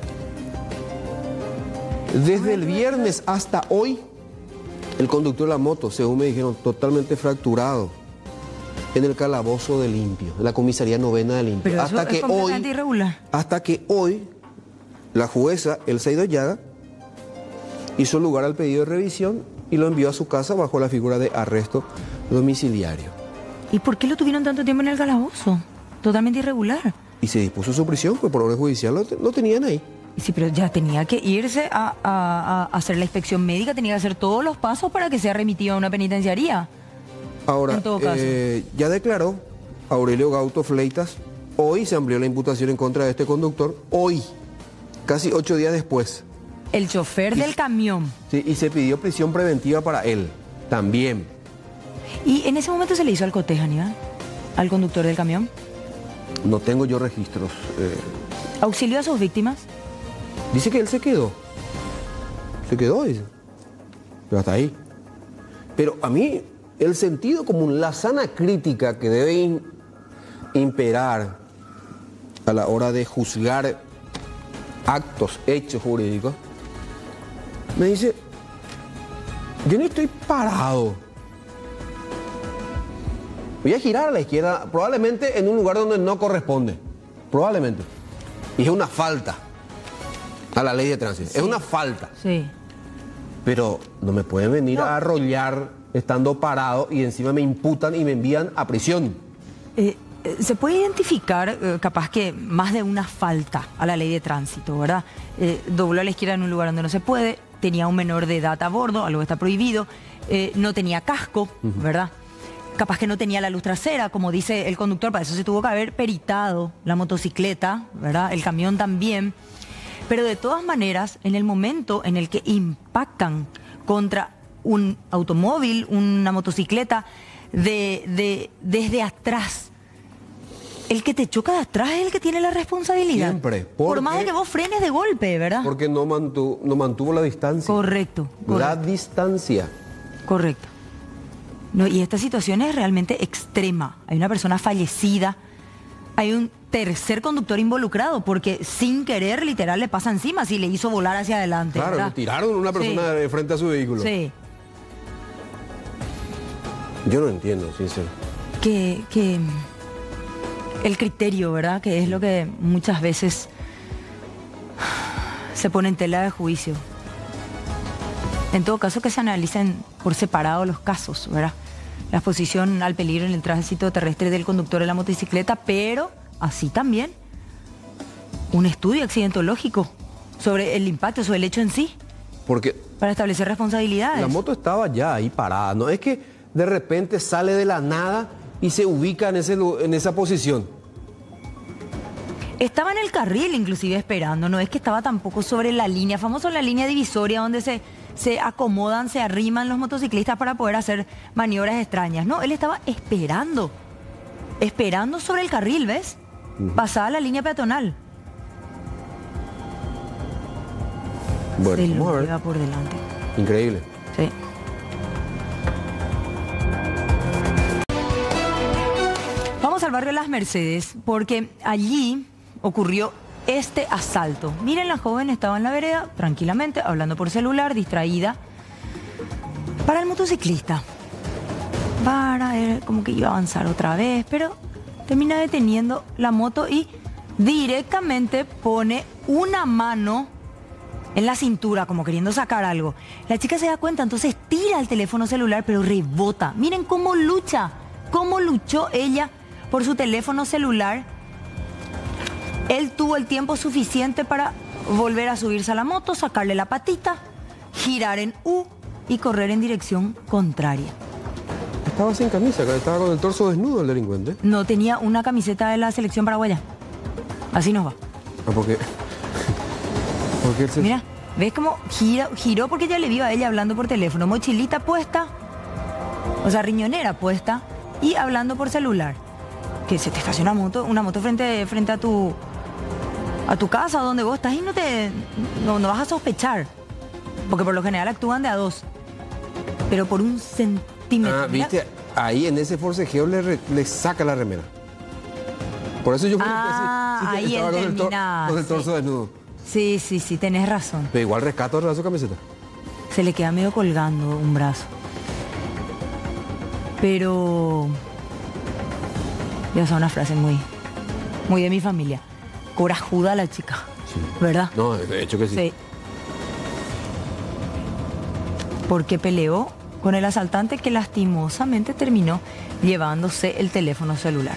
Desde el viernes hasta hoy, el conductor de la moto, según me dijeron, totalmente fracturado en el calabozo de Limpio, en la comisaría novena de Limpio. Pero hasta eso que es completamente hoy, irregular. hasta que hoy, la jueza Elsa Idoyaga hizo lugar al pedido de revisión y lo envió a su casa bajo la figura de arresto domiciliario. ¿Y por qué lo tuvieron tanto tiempo en el calabozo? Totalmente irregular. Y se dispuso su prisión, pues por orden judicial lo, lo tenían ahí. Sí, pero ya tenía que irse a, a- a hacer la inspección médica, tenía que hacer todos los pasos para que sea remitido a una penitenciaría. Ahora, En todo caso. eh, ya declaró Aurelio Gauto Fleitas, hoy se amplió la imputación en contra de este conductor, hoy, casi ocho días después. El chofer del camión. Sí, y se pidió prisión preventiva para él, también. ¿Y en ese momento se le hizo al cotejo, Aníbal? ¿Al conductor del camión? No tengo yo registros. eh, ¿Auxilio a sus víctimas? dice que él se quedó. Se quedó, dice. Pero hasta ahí. Pero a mí, el sentido común, la sana crítica que debe in- imperar a la hora de juzgar actos, hechos jurídicos, me dice, yo no estoy parado Voy a girar a la izquierda, probablemente en un lugar donde no corresponde. Probablemente. Y es una falta a la ley de tránsito. Sí. Es una falta. Sí. Pero no me pueden venir no. a arrollar estando parado y encima me imputan y me envían a prisión. Eh, se puede identificar eh, capaz que más de una falta a la ley de tránsito, ¿verdad? Eh, dobló a la izquierda en un lugar donde no se puede, tenía un menor de edad a bordo, algo que está prohibido, eh, no tenía casco, uh-huh. ¿verdad? Capaz que no tenía la luz trasera, como dice el conductor, para eso se tuvo que haber peritado la motocicleta, ¿verdad? El camión también. Pero de todas maneras, en el momento en el que impactan contra un automóvil, una motocicleta, de, de, desde atrás, el que te choca de atrás es el que tiene la responsabilidad. Siempre. Por más de que vos frenes de golpe, ¿verdad? Porque no mantuvo, no mantuvo la distancia. Correcto. correcto. La distancia. Correcto. No, y esta situación es realmente extrema. Hay una persona fallecida, hay un tercer conductor involucrado, porque sin querer, literal, le pasa encima si le hizo volar hacia adelante. Claro, le tiraron a una persona sí. frente a su vehículo. Sí. Yo no entiendo, sincero. Que, que el criterio, ¿verdad? Que es lo que muchas veces se pone en tela de juicio. En todo caso, que se analicen por separado los casos, ¿verdad? La exposición al peligro en el tránsito terrestre del conductor de la motocicleta, pero así también un estudio accidentológico sobre el impacto, sobre el hecho en sí. Porque para establecer responsabilidades. La moto estaba ya ahí parada, no es que de repente sale de la nada y se ubica en, ese, en esa posición. Estaba en el carril inclusive esperando, no es que estaba tampoco sobre la línea, famoso la línea divisoria donde se, se acomodan, se arriman los motociclistas para poder hacer maniobras extrañas. No, él estaba esperando, esperando sobre el carril, ¿ves? Uh-huh. Pasada la línea peatonal. Bueno, se vamos lo a ver. lleva por delante. Increíble. Sí. Vamos al barrio Las Mercedes, porque allí ocurrió este asalto. Miren, la joven estaba en la vereda, tranquilamente, hablando por celular, distraída. Para el motociclista. Para, eh, como que iba a avanzar otra vez, pero termina deteniendo la moto y directamente pone una mano en la cintura, como queriendo sacar algo. La chica se da cuenta, entonces tira el teléfono celular, pero rebota. Miren cómo lucha, cómo luchó ella por su teléfono celular. Él tuvo el tiempo suficiente para volver a subirse a la moto, sacarle la patita, girar en U y correr en dirección contraria. Estaba sin camisa, estaba con el torso desnudo el delincuente. No tenía una camiseta de la selección paraguaya. Así nos va. Ah, porque... porque él se... Mira, ¿ves cómo gira, giró? Porque ya le vio a ella hablando por teléfono, mochilita puesta, o sea, riñonera puesta, y hablando por celular. Que se te estaciona una moto, una moto frente, frente a tu a tu casa donde vos estás y no te no, no vas a sospechar, porque por lo general actúan de a dos, pero por un centímetro. Ah, viste, ahí en ese forcejeo le, re, le saca la remera. Por eso yo ah, sí, ahí estaba él con el, tor termina, con el torso sí. desnudo. Sí, sí, sí, tenés razón. Pero igual rescato el su camiseta. Se le queda medio colgando un brazo. Pero ya es una frase muy, muy de mi familia. Corajuda la chica, sí. ¿Verdad? No, de hecho que sí. Sí. Porque peleó con el asaltante que lastimosamente terminó llevándose el teléfono celular.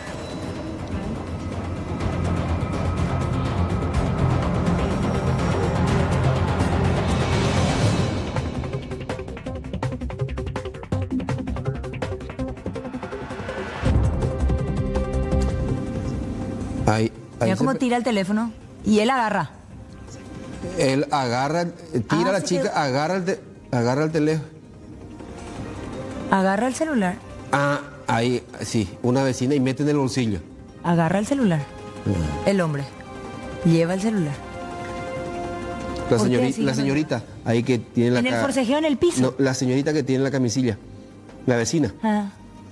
Ahí, ahí Mira cómo se... tira el teléfono y él agarra. Él agarra, tira ah, a la sí chica, que... agarra, el te... agarra el teléfono. Agarra el celular. Ah, ahí, sí, una vecina y mete en el bolsillo. Agarra el celular. Uh-huh. El hombre lleva el celular. La, señorita, la señorita, ahí que tiene la... ¿En el forcejeo en el piso? No, la señorita que tiene la camisilla. La vecina. Ah.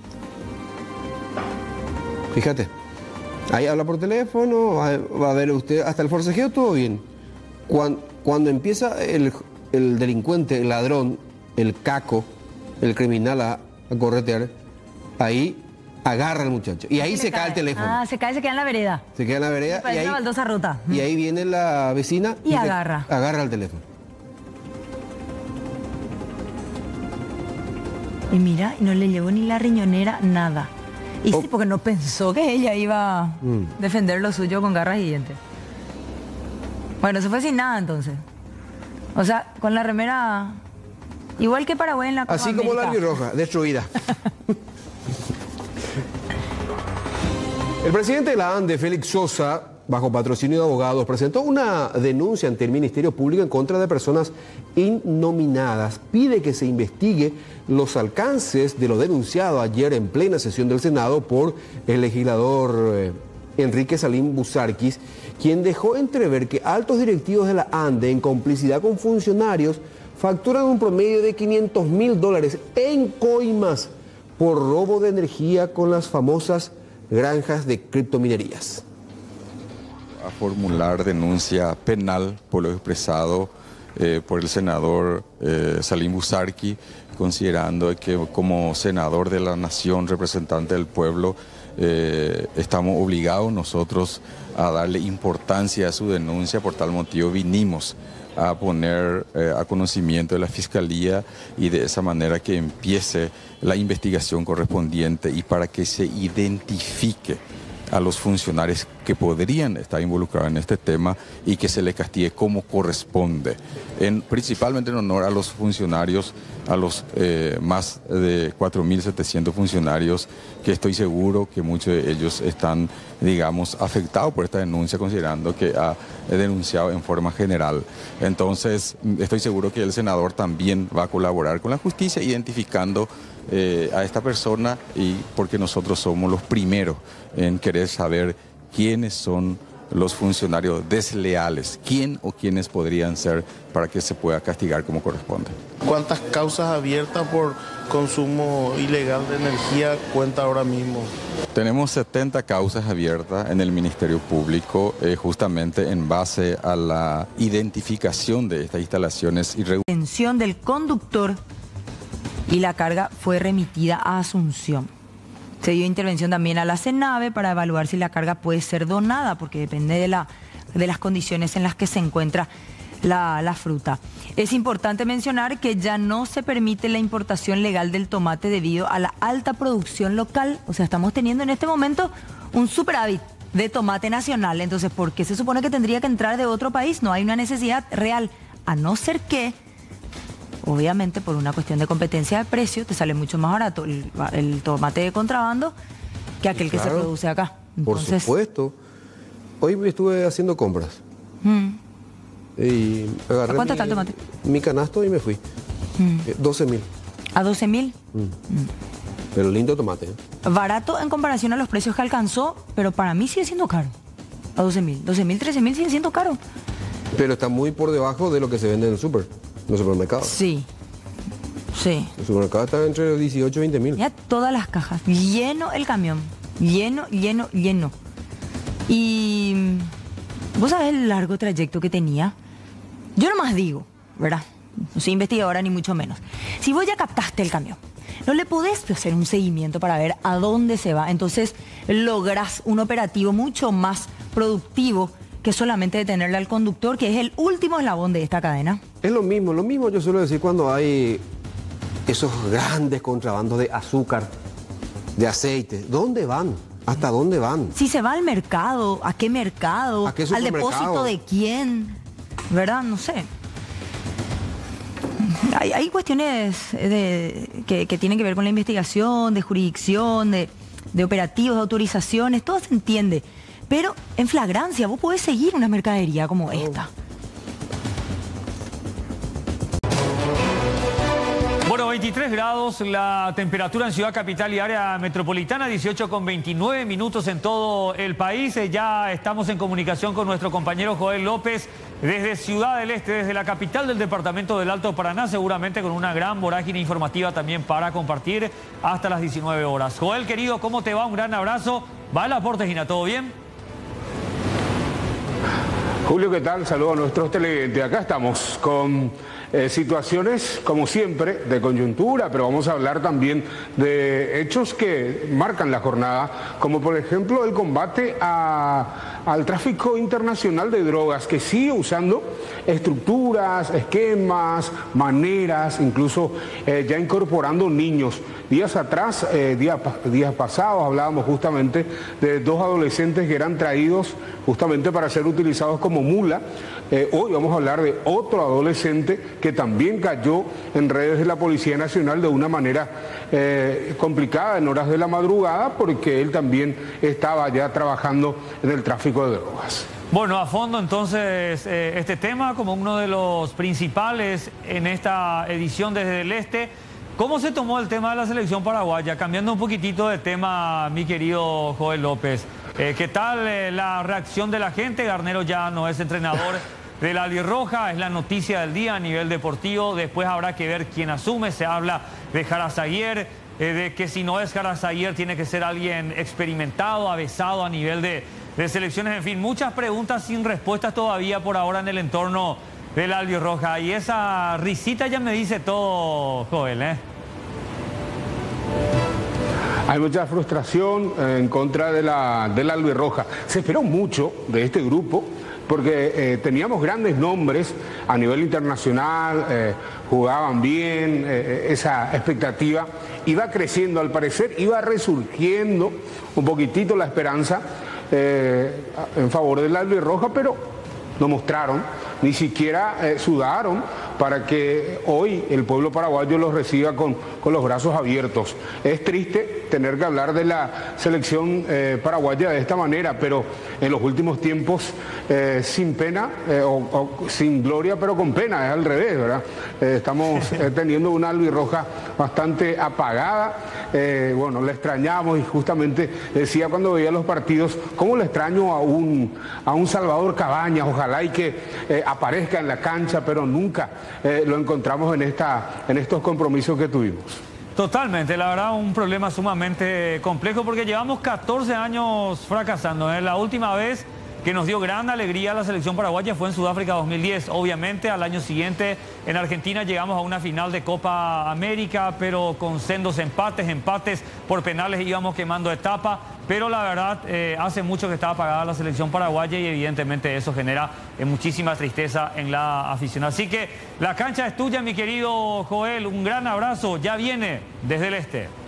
Fíjate. Ahí habla por teléfono, va a ver usted, hasta el forcejeo todo bien. Cuando, cuando empieza el, el delincuente, el ladrón, el caco, el criminal a, a corretear, ahí Agarra al muchacho. Y ahí se cae el teléfono. Ah, se cae, se queda en la vereda. Se queda en la vereda. Y, y, ahí, una baldosa rota. y ahí viene la vecina. Y, y agarra. Agarra el teléfono. Y mira, no le llevó ni la riñonera, nada. Y oh. sí, porque no pensó que ella iba a mm. defender lo suyo con garras y dientes. Bueno, se fue sin nada entonces. O sea, con la remera... Igual que Paraguay en la Copa Así América. como la albirroja, destruida. El presidente de la ANDE, Félix Sosa, bajo patrocinio de abogados, presentó una denuncia ante el Ministerio Público en contra de personas innominadas. Pide que se investigue los alcances de lo denunciado ayer en plena sesión del Senado por el legislador eh, Enrique Salim Busarquis, quien dejó entrever que altos directivos de la ANDE, en complicidad con funcionarios, facturan un promedio de quinientos mil dólares en coimas por robo de energía con las famosas granjas de criptominerías. A formular denuncia penal por lo expresado eh, por el senador eh, Salim Busarquis, considerando que como senador de la nación, representante del pueblo, eh, estamos obligados nosotros a darle importancia a su denuncia. Por tal motivo vinimos a poner eh, a conocimiento de la Fiscalía y de esa manera que empiece la investigación correspondiente y para que se identifique a los funcionarios que podrían estar involucrados en este tema y que se les castigue como corresponde, en, principalmente en honor a los funcionarios, a los eh, más de cuatro mil setecientos funcionarios, que estoy seguro que muchos de ellos están, digamos, afectados por esta denuncia, considerando que ha denunciado en forma general. Entonces, estoy seguro que el senador también va a colaborar con la justicia, identificando eh, a esta persona, y porque nosotros somos los primeros en querer saber quiénes son los funcionarios desleales, quién o quiénes podrían ser, para que se pueda castigar como corresponde. ¿Cuántas causas abiertas por consumo ilegal de energía cuenta ahora mismo? Tenemos setenta causas abiertas en el Ministerio Público, eh, justamente en base a la identificación de estas instalaciones irregulares. Detención del conductor y la carga fue remitida a Asunción. Se dio intervención también a la CENAVE para evaluar si la carga puede ser donada, porque depende de, la, de las condiciones en las que se encuentra la, la fruta. Es importante mencionar que ya no se permite la importación legal del tomate debido a la alta producción local. O sea, estamos teniendo en este momento un superávit de tomate nacional. Entonces, ¿por qué se supone que tendría que entrar de otro país? No hay una necesidad real, a no ser que, obviamente, por una cuestión de competencia de precio, te sale mucho más barato el, el tomate de contrabando que aquel claro, que se produce acá. Entonces, por supuesto. Hoy me estuve haciendo compras. Mm. Y agarré ¿A cuánto mi, está el tomate? Mi canasto y me fui. Mm. Eh, doce mil. ¿A doce mil? Mm. Mm. Pero lindo tomate. ¿eh? Barato en comparación a los precios que alcanzó, pero para mí sigue siendo caro. A doce mil. doce mil, trece mil sigue siendo caro. Pero está muy por debajo de lo que se vende en el súper. En los supermercados. Sí, sí. El supermercado está entre dieciocho y veinte mil. Mira todas las cajas, lleno el camión, lleno, lleno, lleno. Y vos sabés el largo trayecto que tenía. Yo nomás digo, ¿verdad? No soy investigadora ni mucho menos. Si vos ya captaste el camión, no le podés hacer un seguimiento para ver a dónde se va. Entonces lográs un operativo mucho más productivo que solamente detenerle al conductor, que es el último eslabón de esta cadena. Es lo mismo, lo mismo yo suelo decir cuando hay esos grandes contrabandos de azúcar, de aceite. ¿Dónde van? ¿Hasta dónde van? Si se va al mercado, ¿a qué mercado? ¿A qué ¿Al depósito de quién? ¿Verdad? No sé. Hay, hay cuestiones de, que, que tienen que ver con la investigación, de jurisdicción, de, de operativos, de autorizaciones, todo se entiende. Pero en flagrancia, vos podés seguir una mercadería como oh. esta. Bueno, veintitrés grados la temperatura en Ciudad Capital y área metropolitana, dieciocho con veintinueve minutos en todo el país. Ya estamos en comunicación con nuestro compañero Joel López desde Ciudad del Este, desde la capital del departamento del Alto Paraná, seguramente con una gran vorágine informativa también para compartir hasta las diecinueve horas. Joel, querido, ¿cómo te va? Un gran abrazo. ¿Va el aporte, Gina? ¿Todo bien? Julio, ¿qué tal? Saludos a nuestros televidentes. Acá estamos con Eh, situaciones, como siempre, de coyuntura, pero vamos a hablar también de hechos que marcan la jornada, como por ejemplo el combate a, al tráfico internacional de drogas, que sigue usando estructuras, esquemas, maneras, incluso eh, ya incorporando niños. Días atrás, eh, días, días pasados, hablábamos justamente de dos adolescentes que eran traídos justamente para ser utilizados como mula. Eh, hoy vamos a hablar de otro adolescente que también cayó en redes de la Policía Nacional de una manera eh, complicada en horas de la madrugada, porque él también estaba ya trabajando en el tráfico de drogas. Bueno, a fondo entonces eh, este tema como uno de los principales en esta edición desde el Este. ¿Cómo se tomó el tema de la selección paraguaya? Cambiando un poquitito de tema, mi querido Joel López. Eh, ¿Qué tal eh, la reacción de la gente? Garnero ya no es entrenador de la albirroja, es la noticia del día a nivel deportivo. Después habrá que ver quién asume. Se habla de Jarazaguer, eh, de que si no es Jarazaguer tiene que ser alguien experimentado, avesado a nivel de, de selecciones. En fin, muchas preguntas sin respuestas todavía por ahora en el entorno de la albirroja. Y esa risita ya me dice todo, Joel, ¿eh? Hay mucha frustración en contra de la, de la albirroja. Se esperó mucho de este grupo, porque eh, teníamos grandes nombres a nivel internacional, eh, jugaban bien, eh, esa expectativa iba creciendo, al parecer iba resurgiendo un poquitito la esperanza eh, en favor de la albirroja, pero no mostraron, ni siquiera eh, sudaron para que hoy el pueblo paraguayo los reciba con, con los brazos abiertos. Es triste tener que hablar de la selección eh, paraguaya de esta manera, pero en los últimos tiempos eh, sin pena eh, o, o sin gloria, pero con pena, es al revés, ¿verdad? Eh, estamos eh, teniendo una albirroja bastante apagada. Eh, bueno, le extrañamos, y justamente decía cuando veía los partidos, cómo le extraño a un, a un Salvador Cabañas, ojalá y que eh, aparezca en la cancha, pero nunca eh, lo encontramos en, esta, en estos compromisos que tuvimos. Totalmente, la verdad un problema sumamente complejo porque llevamos catorce años fracasando. ¿eh? La última vez que nos dio gran alegría a la selección paraguaya fue en Sudáfrica dos mil diez. Obviamente al año siguiente en Argentina llegamos a una final de Copa América, pero con sendos empates, empates por penales íbamos quemando etapa. Pero la verdad, eh, hace mucho que estaba apagada la selección paraguaya y evidentemente eso genera eh, muchísima tristeza en la afición. Así que la cancha es tuya, mi querido Joel. Un gran abrazo. Ya viene desde el Este.